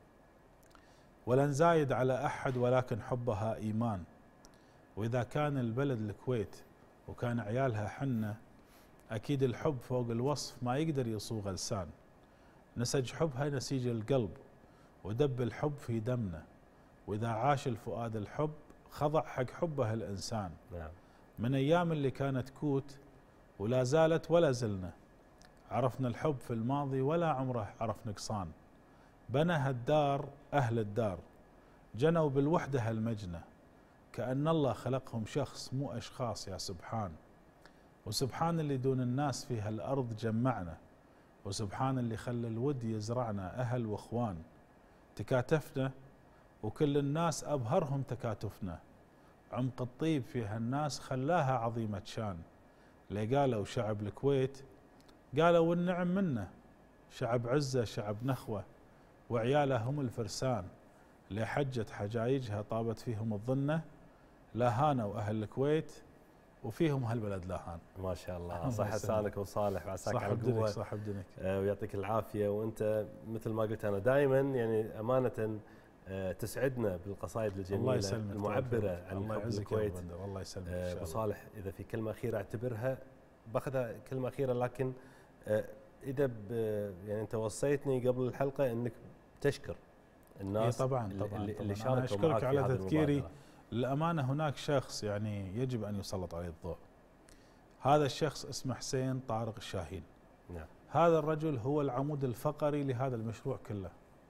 ولن زايد على احد ولكن حبها ايمان، واذا كان البلد الكويت وكان عيالها حنه، اكيد الحب فوق الوصف ما يقدر يصوغ لسان، نسج حبها نسيج القلب ودب الحب في دمنا، واذا عاش الفؤاد الحب خضع حق حبه الانسان. نعم. من ايام اللي كانت كوت ولا زالت ولا زلنا، عرفنا الحب في الماضي ولا عمره عرف نقصان، بنى هالدار اهل الدار جنوا بالوحده هالمجنه، كأن الله خلقهم شخص مو أشخاص يا سبحان، وسبحان اللي دون الناس في هالأرض جمعنا، وسبحان اللي خلى الود يزرعنا أهل وإخوان، تكاتفنا وكل الناس أبهرهم تكاتفنا، عمق الطيب في هالناس خلاها عظيمة شان، اللي قالوا شعب الكويت قالوا والنعم منا، شعب عزة شعب نخوة وعياله هم الفرسان، اللي حجت حجايجها طابت فيهم الظنة، لا هانوا أهل الكويت وفيهم هالبلد لا هان. ما شاء الله، صح لسانك وصالح وعساك على القوة. صح بدنك. ويعطيك العافية. وأنت مثل ما قلت أنا دائما يعني أمانة تسعدنا بالقصائد الجميلة المعبرة عن حب الكويت. الله يسلمك. أبو صالح، إذا في كلمة أخيرة أعتبرها باخذها كلمة أخيرة، لكن إذا يعني أنت وصيتني قبل الحلقة أنك تشكر الناس طبعا اللي شاركوا معك. أشكرك على تذكيري. للأمانة هناك شخص يعني يجب أن يسلط عليه الضوء، هذا الشخص اسمه حسين طارق الشاهين. نعم. هذا الرجل هو العمود الفقري لهذا المشروع كله.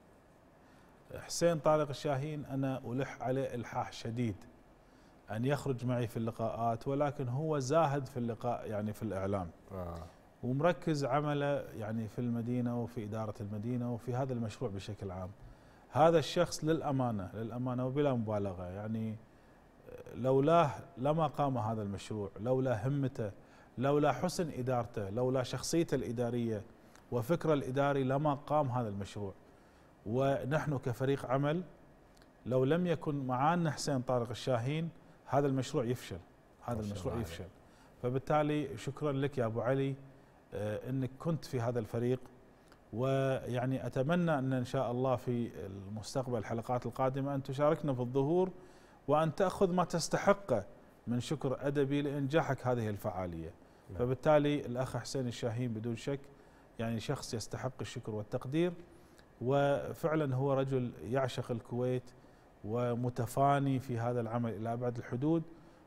حسين طارق الشاهين أنا ألح عليه إلحاح شديد أن يخرج معي في اللقاءات، ولكن هو زاهد في اللقاء يعني في الإعلام. ومركز عمله يعني في المدينة وفي إدارة المدينة وفي هذا المشروع بشكل عام. هذا الشخص للأمانة وبلا مبالغة يعني لولاه لما قام هذا المشروع، لولا همته، لولا حسن إدارته، لولا شخصيته الإدارية وفكره الإداري لما قام هذا المشروع. ونحن كفريق عمل لو لم يكن معانا حسين طارق الشاهين هذا المشروع يفشل، هذا المشروع يفشل. فبالتالي شكرا لك يا أبو علي أنك كنت في هذا الفريق، ويعني أتمنى أن شاء الله في المستقبل الحلقات القادمة أن تشاركنا في الظهور وأن تأخذ ما تستحقه من شكر أدبي لإنجاحك هذه الفعالية. فبالتالي الأخ حسين الشاهين بدون شك يعني شخص يستحق الشكر والتقدير، وفعلا هو رجل يعشق الكويت ومتفاني في هذا العمل إلى أبعد الحدود،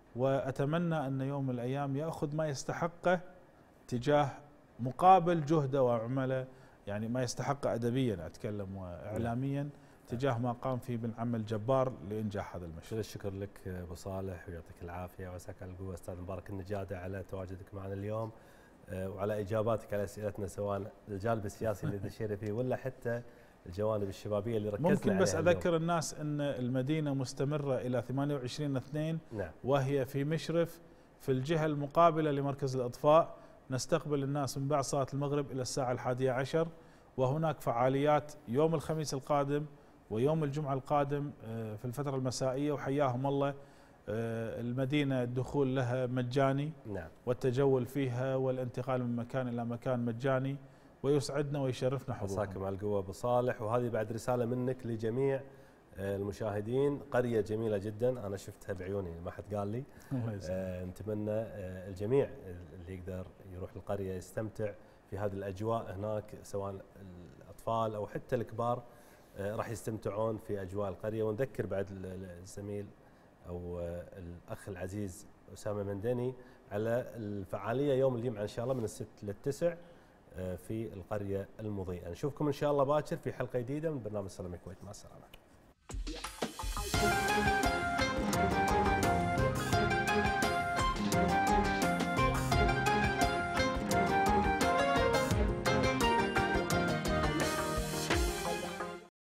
وأتمنى أن يوم من الأيام يأخذ ما يستحقه تجاه مقابل جهده وعمله، يعني ما يستحق أدبيا أتكلم وإعلاميا تجاه ما قام فيه من عمل جبار لإنجاح هذا المشروع. الشكر لك أبو صالح ويعطيك العافية وعساك على القوة أستاذ مبارك النجادة على تواجدك معنا اليوم وعلى إجاباتك على أسئلتنا سواء الجانب السياسي اللي دشينا فيه ولا حتى الجوانب الشبابية اللي ركزنا عليها. ممكن بس أذكر الناس أن المدينة مستمرة إلى 28/2 نعم. وهي في مشرف في الجهة المقابلة لمركز الإطفاء، نستقبل الناس من بعد صلاة المغرب إلى الساعة 11، وهناك فعاليات يوم الخميس القادم ويوم الجمعة القادم في الفترة المسائية، وحياهم الله. المدينة الدخول لها مجاني نعم. والتجول فيها والانتقال من مكان إلى مكان مجاني، ويسعدنا ويشرفنا حضوركم. مساكم على القوة أبو صالح. وهذه بعد رسالة منك لجميع المشاهدين، قرية جميلة جدا أنا شفتها بعيوني ما حد قال لي. نتمنى الجميع اللي يقدر يروح القرية يستمتع في هذه الأجواء هناك، سواء الأطفال أو حتى الكبار راح يستمتعون في أجواء القرية. ونذكر بعد الزميل أو الأخ العزيز أسامة مندني على الفعالية يوم الجمعة إن شاء الله من 6 ل9 في القرية المضيئة. نشوفكم إن شاء الله باكر في حلقة جديدة من برنامج سلام الكويت. مع السلامة.